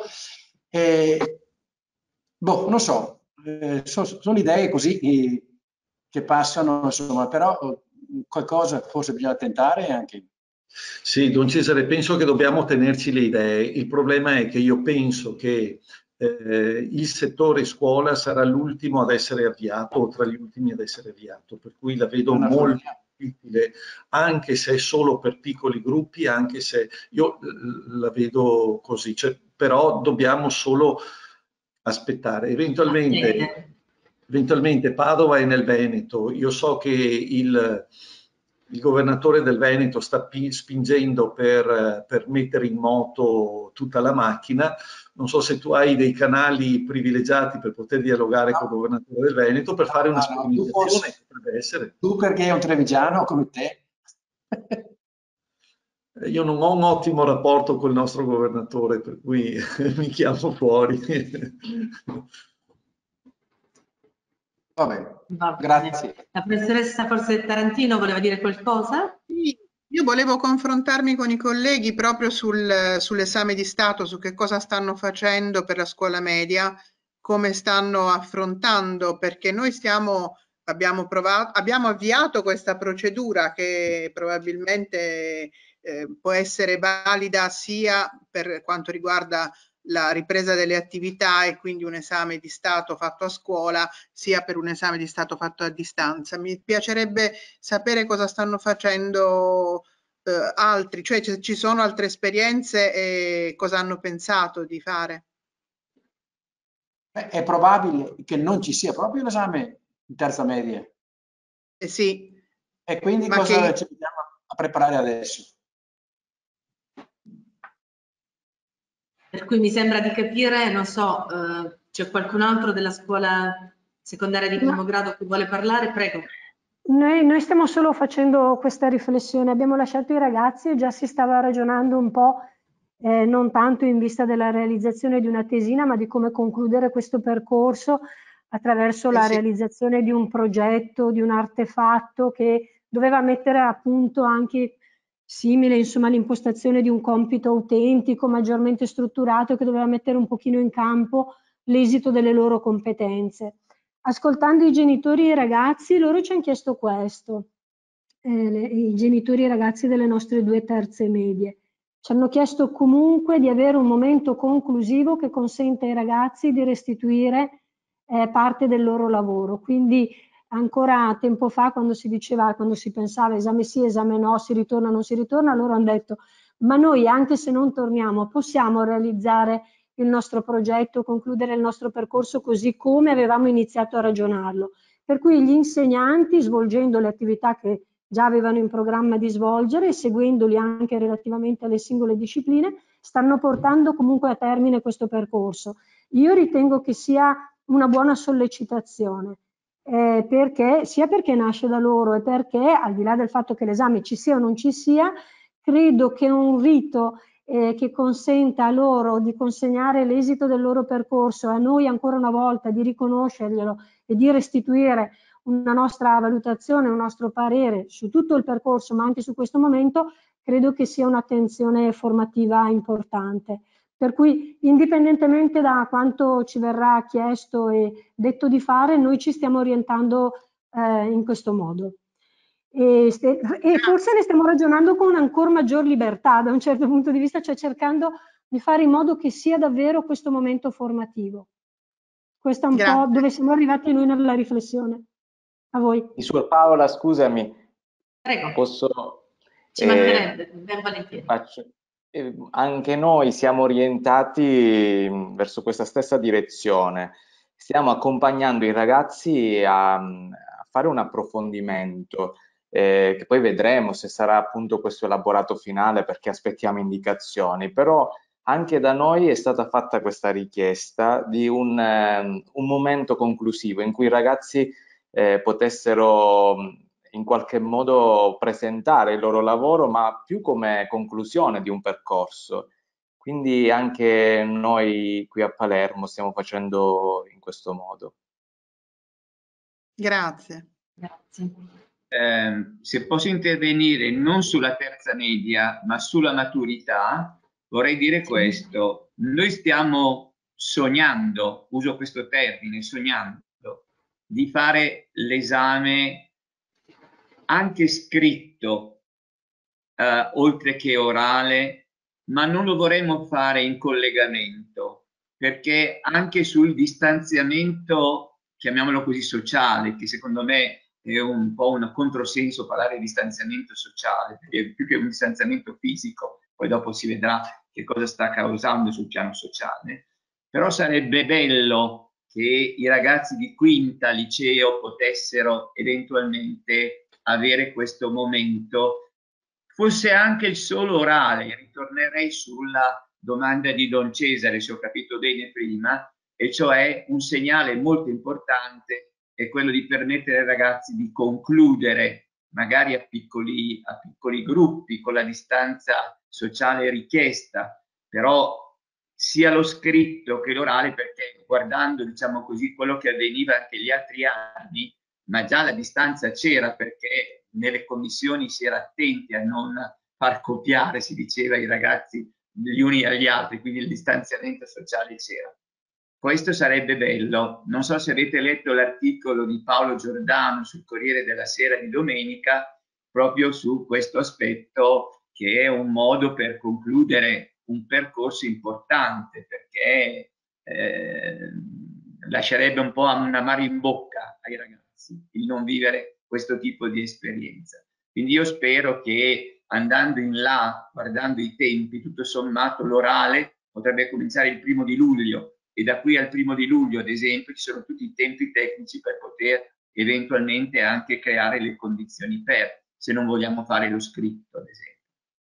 Boh, non so, sono idee così che passano, insomma, però qualcosa forse bisogna tentare anche. Sì, Don Cesare, penso che dobbiamo tenerci le idee. Il problema è che io penso che il settore scuola sarà l'ultimo ad essere avviato o tra gli ultimi ad essere avviato, per cui la vedo molto difficile, anche se è solo per piccoli gruppi, anche se io la vedo così, cioè, però dobbiamo solo aspettare. Eventualmente Padova è nel Veneto, io so che il governatore del Veneto sta spingendo per mettere in moto tutta la macchina. Non so se tu hai dei canali privilegiati per poter dialogare col governatore del Veneto per fare una sperimentazione. Potrebbe essere. Tu perché è un trevigiano come te? Io non ho un ottimo rapporto col nostro governatore, per cui mi chiamo fuori. Va bene, grazie. La professoressa forse Tarantino voleva dire qualcosa? Sì, io volevo confrontarmi con i colleghi proprio sull'esame di Stato, su che cosa stanno facendo per la scuola media, come stanno affrontando, perché noi abbiamo avviato questa procedura che probabilmente può essere valida sia per quanto riguarda la ripresa delle attività e quindi un esame di Stato fatto a scuola, sia per un esame di Stato fatto a distanza. Mi piacerebbe sapere cosa stanno facendo altri, cioè ci sono altre esperienze e cosa hanno pensato di fare. È probabile che non ci sia proprio l'esame in terza media. Sì. E quindi cosa ci vediamo a preparare adesso? Per cui mi sembra di capire, non so, c'è qualcun altro della scuola secondaria di primo grado che vuole parlare? Prego. Noi stiamo solo facendo questa riflessione, abbiamo lasciato i ragazzi e già si stava ragionando un po', non tanto in vista della realizzazione di una tesina, ma di come concludere questo percorso attraverso la realizzazione di un progetto, di un artefatto che doveva mettere a punto anche simile, insomma, all'impostazione di un compito autentico, maggiormente strutturato, che doveva mettere un pochino in campo l'esito delle loro competenze. Ascoltando i genitori e i ragazzi, loro ci hanno chiesto questo, i genitori e i ragazzi delle nostre 2 terze medie. Ci hanno chiesto comunque di avere un momento conclusivo che consenta ai ragazzi di restituire parte del loro lavoro. Quindi ancora tempo fa, quando si pensava esame sì, esame no, si ritorna, non si ritorna, loro hanno detto ma noi anche se non torniamo possiamo realizzare il nostro progetto, concludere il nostro percorso così come avevamo iniziato a ragionarlo. Per cui gli insegnanti, svolgendo le attività che già avevano in programma di svolgere e seguendoli anche relativamente alle singole discipline, stanno portando comunque a termine questo percorso. Io ritengo che sia una buona sollecitazione, sia perché nasce da loro e perché, al di là del fatto che l'esame ci sia o non ci sia, credo che un rito che consenta a loro di consegnare l'esito del loro percorso, a noi ancora una volta di riconoscerglielo e di restituire una nostra valutazione, un nostro parere su tutto il percorso, ma anche su questo momento, credo che sia un'attenzione formativa importante. Per cui, indipendentemente da quanto ci verrà chiesto e detto di fare, noi ci stiamo orientando in questo modo. E forse ne stiamo ragionando con ancora maggior libertà da un certo punto di vista, cioè cercando di fare in modo che sia davvero questo momento formativo. Questo è un po' dove siamo arrivati noi nella riflessione. A voi. Suor Paola, scusami. Prego. Posso... Ci mancherebbe, ben volentieri. Anche noi siamo orientati verso questa stessa direzione. Stiamo accompagnando i ragazzi a fare un approfondimento, che poi vedremo se sarà appunto questo elaborato finale, perché aspettiamo indicazioni, però anche da noi è stata fatta questa richiesta di un momento conclusivo in cui i ragazzi potessero in qualche modo presentare il loro lavoro, ma più come conclusione di un percorso. Quindi anche noi qui a Palermo stiamo facendo in questo modo. Grazie. Grazie. Se posso intervenire non sulla terza media, ma sulla maturità, vorrei dire questo. Noi stiamo sognando, uso questo termine, sognando, di fare l'esame anche scritto, oltre che orale, ma non lo vorremmo fare in collegamento, perché anche sul distanziamento, chiamiamolo così, sociale, che secondo me è un po' un controsenso parlare di distanziamento sociale, perché più che un distanziamento fisico, poi dopo si vedrà che cosa sta causando sul piano sociale, però sarebbe bello che i ragazzi di quinta liceo potessero eventualmente avere questo momento, fosse anche il solo orale. Ritornerei sulla domanda di Don Cesare, se ho capito bene prima, e cioè un segnale molto importante è quello di permettere ai ragazzi di concludere, magari a piccoli gruppi, con la distanza sociale richiesta, però sia lo scritto che l'orale, perché guardando, diciamo così, quello che avveniva anche gli altri anni, ma già la distanza c'era, perché nelle commissioni si era attenti a non far copiare, si diceva, i ragazzi gli uni agli altri, quindi il distanziamento sociale c'era. Questo sarebbe bello. Non so se avete letto l'articolo di Paolo Giordano sul Corriere della Sera di domenica, proprio su questo aspetto, che è un modo per concludere un percorso importante, perché lascerebbe un po' un amaro in bocca ai ragazzi il non vivere questo tipo di esperienza. Quindi io spero che, andando in là, guardando i tempi, tutto sommato l'orale potrebbe cominciare il 1° di luglio, e da qui al 1° di luglio, ad esempio, ci sono tutti i tempi tecnici per poter eventualmente anche creare le condizioni per, se non vogliamo fare lo scritto, ad esempio.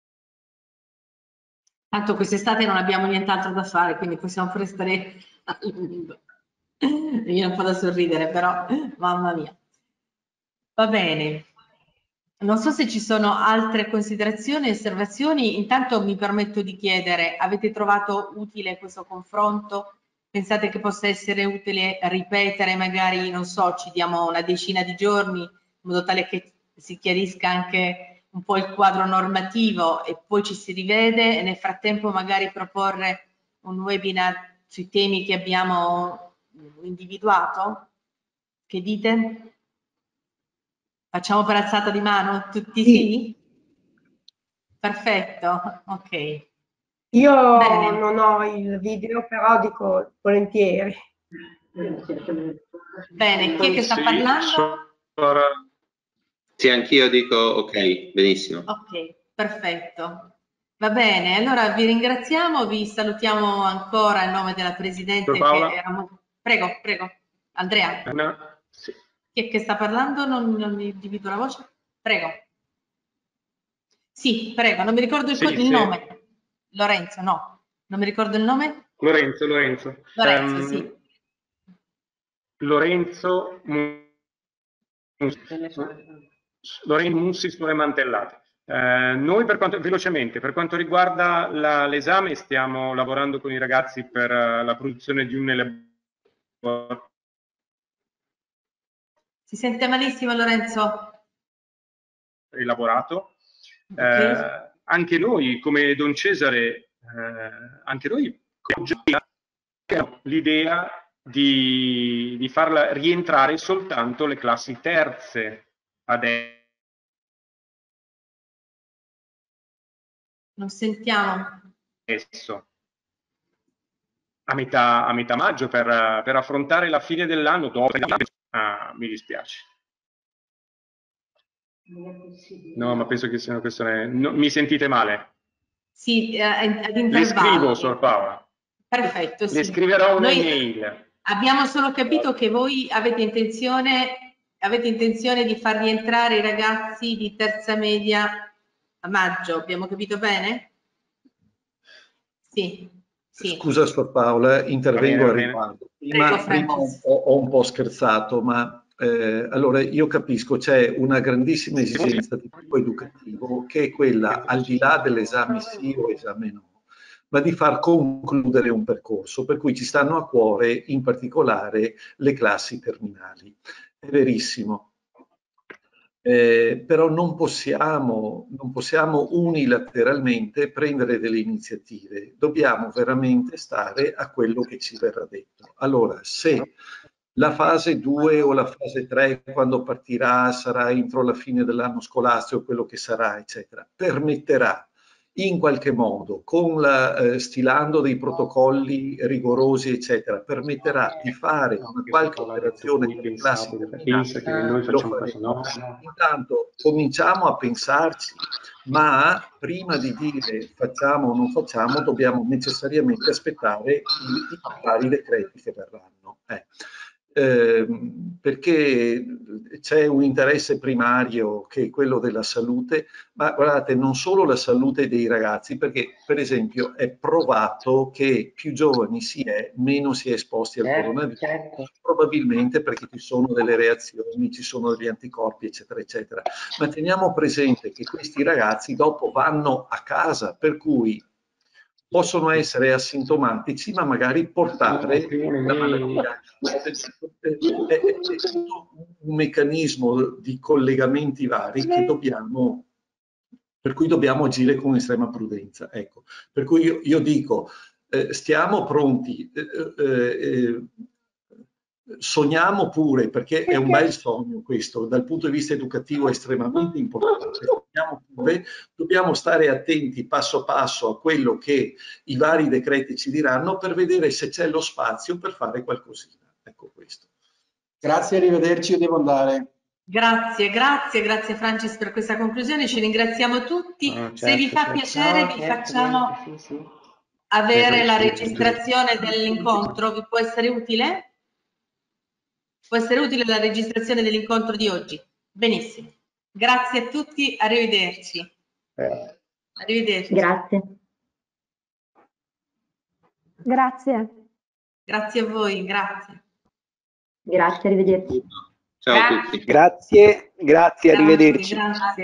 Tanto quest'estate non abbiamo nient'altro da fare, quindi possiamo pure stare a lungo. Mi viene un po' da sorridere, però, mamma mia. Va bene. Non so se ci sono altre considerazioni, osservazioni. Intanto mi permetto di chiedere, avete trovato utile questo confronto? Pensate che possa essere utile ripetere, magari, non so, ci diamo una decina di giorni, in modo tale che si chiarisca anche un po' il quadro normativo, e poi ci si rivede, e nel frattempo magari proporre un webinar sui temi che abbiamo individuato? Che dite? Facciamo per alzata di mano? Tutti sì? Perfetto, ok. Io Bene. non ho il video, però dico volentieri. Bene, chi è che sta parlando? Sì, anch'io dico ok, benissimo. Ok, perfetto. Va bene, allora vi ringraziamo, vi salutiamo ancora in nome della Presidente. Prego, prego. Andrea. Sì. Chi è che sta parlando? Non individuo la voce. Prego. Sì, prego, non mi ricordo il nome. Lorenzo, no. Non mi ricordo il nome? Lorenzo. Sì. Lorenzo Mussi sulle mantellate. Noi velocemente, per quanto riguarda l'esame, stiamo lavorando con i ragazzi per la produzione di un elaborato. Si sente malissimo, Lorenzo. Elaborato. Okay. Anche noi, come Don Cesare, anche noi l'idea di farla rientrare soltanto le classi terze adesso. Non sentiamo. A metà maggio per affrontare la fine dell'anno dopo. Mi dispiace. No, ma penso che sia una questione. No, mi sentite male? Sì, ad intervalli. Le scrivo, Sor Paola. Perfetto, sì. Le scriverò un'email. Abbiamo solo capito che voi avete intenzione di far rientrare i ragazzi di terza media a maggio. Abbiamo capito bene? Sì. Sì. Scusa, Sor Paola, intervengo a riguardo. Prima ho un po' scherzato, ma allora io capisco, c'è una grandissima esigenza di tipo educativo, che è quella, al di là dell'esame sì o esame no, ma di far concludere un percorso, per cui ci stanno a cuore in particolare le classi terminali. è verissimo. Però non possiamo unilateralmente prendere delle iniziative, dobbiamo veramente stare a quello che ci verrà detto. Allora, se la fase 2 o la fase 3, quando partirà, sarà entro la fine dell'anno scolastico, quello che sarà, eccetera, permetterà in qualche modo, stilando dei protocolli rigorosi, eccetera, permetterà di fare una qualche operazione nelle classi terminali, lo faremo. Intanto cominciamo a pensarci, ma prima di dire facciamo o non facciamo, dobbiamo necessariamente aspettare i vari decreti che verranno. Perché c'è un interesse primario che è quello della salute, ma guardate, non solo la salute dei ragazzi, perché per esempio è provato che più giovani si è, meno si è esposti al coronavirus, probabilmente perché ci sono delle reazioni, ci sono degli anticorpi, eccetera, eccetera. Ma teniamo presente che questi ragazzi dopo vanno a casa, per cui possono essere asintomatici, ma magari portare la malattia. È un meccanismo di collegamenti vari che per cui dobbiamo agire con estrema prudenza. Ecco. Per cui io dico, stiamo pronti, sogniamo pure, perché è un bel sogno questo, dal punto di vista educativo è estremamente importante, sogniamo pure, dobbiamo stare attenti passo passo a quello che i vari decreti ci diranno per vedere se c'è lo spazio per fare qualcosina. Ecco questo. Grazie, arrivederci, io devo andare. Grazie Francis per questa conclusione, ci ringraziamo tutti. Se vi fa piacere vi facciamo avere la registrazione dell'incontro, vi può essere utile? Può essere utile la registrazione dell'incontro di oggi? Benissimo. Grazie a tutti, arrivederci. Arrivederci. Grazie. Grazie a voi, grazie. Grazie, arrivederci. Ciao a tutti. Grazie, arrivederci.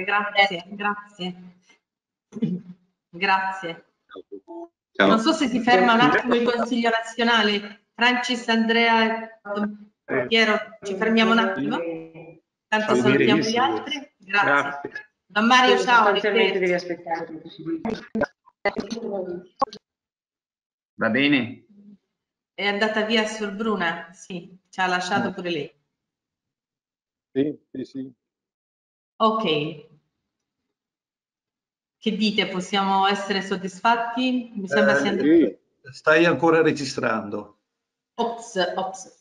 Grazie. Ciao. Non so se si ferma un attimo il Consiglio Nazionale. Francis, Andrea, Piero, ci fermiamo un attimo? Tanto salutiamo gli altri. Grazie. Don Mario, ciao. Devi aspettare. Va bene? È andata via Sor Bruna? Sì, ci ha lasciato pure lei. Sì. Ok. Che dite? Possiamo essere soddisfatti? Mi sembra sia andato. Stai ancora registrando? Ops.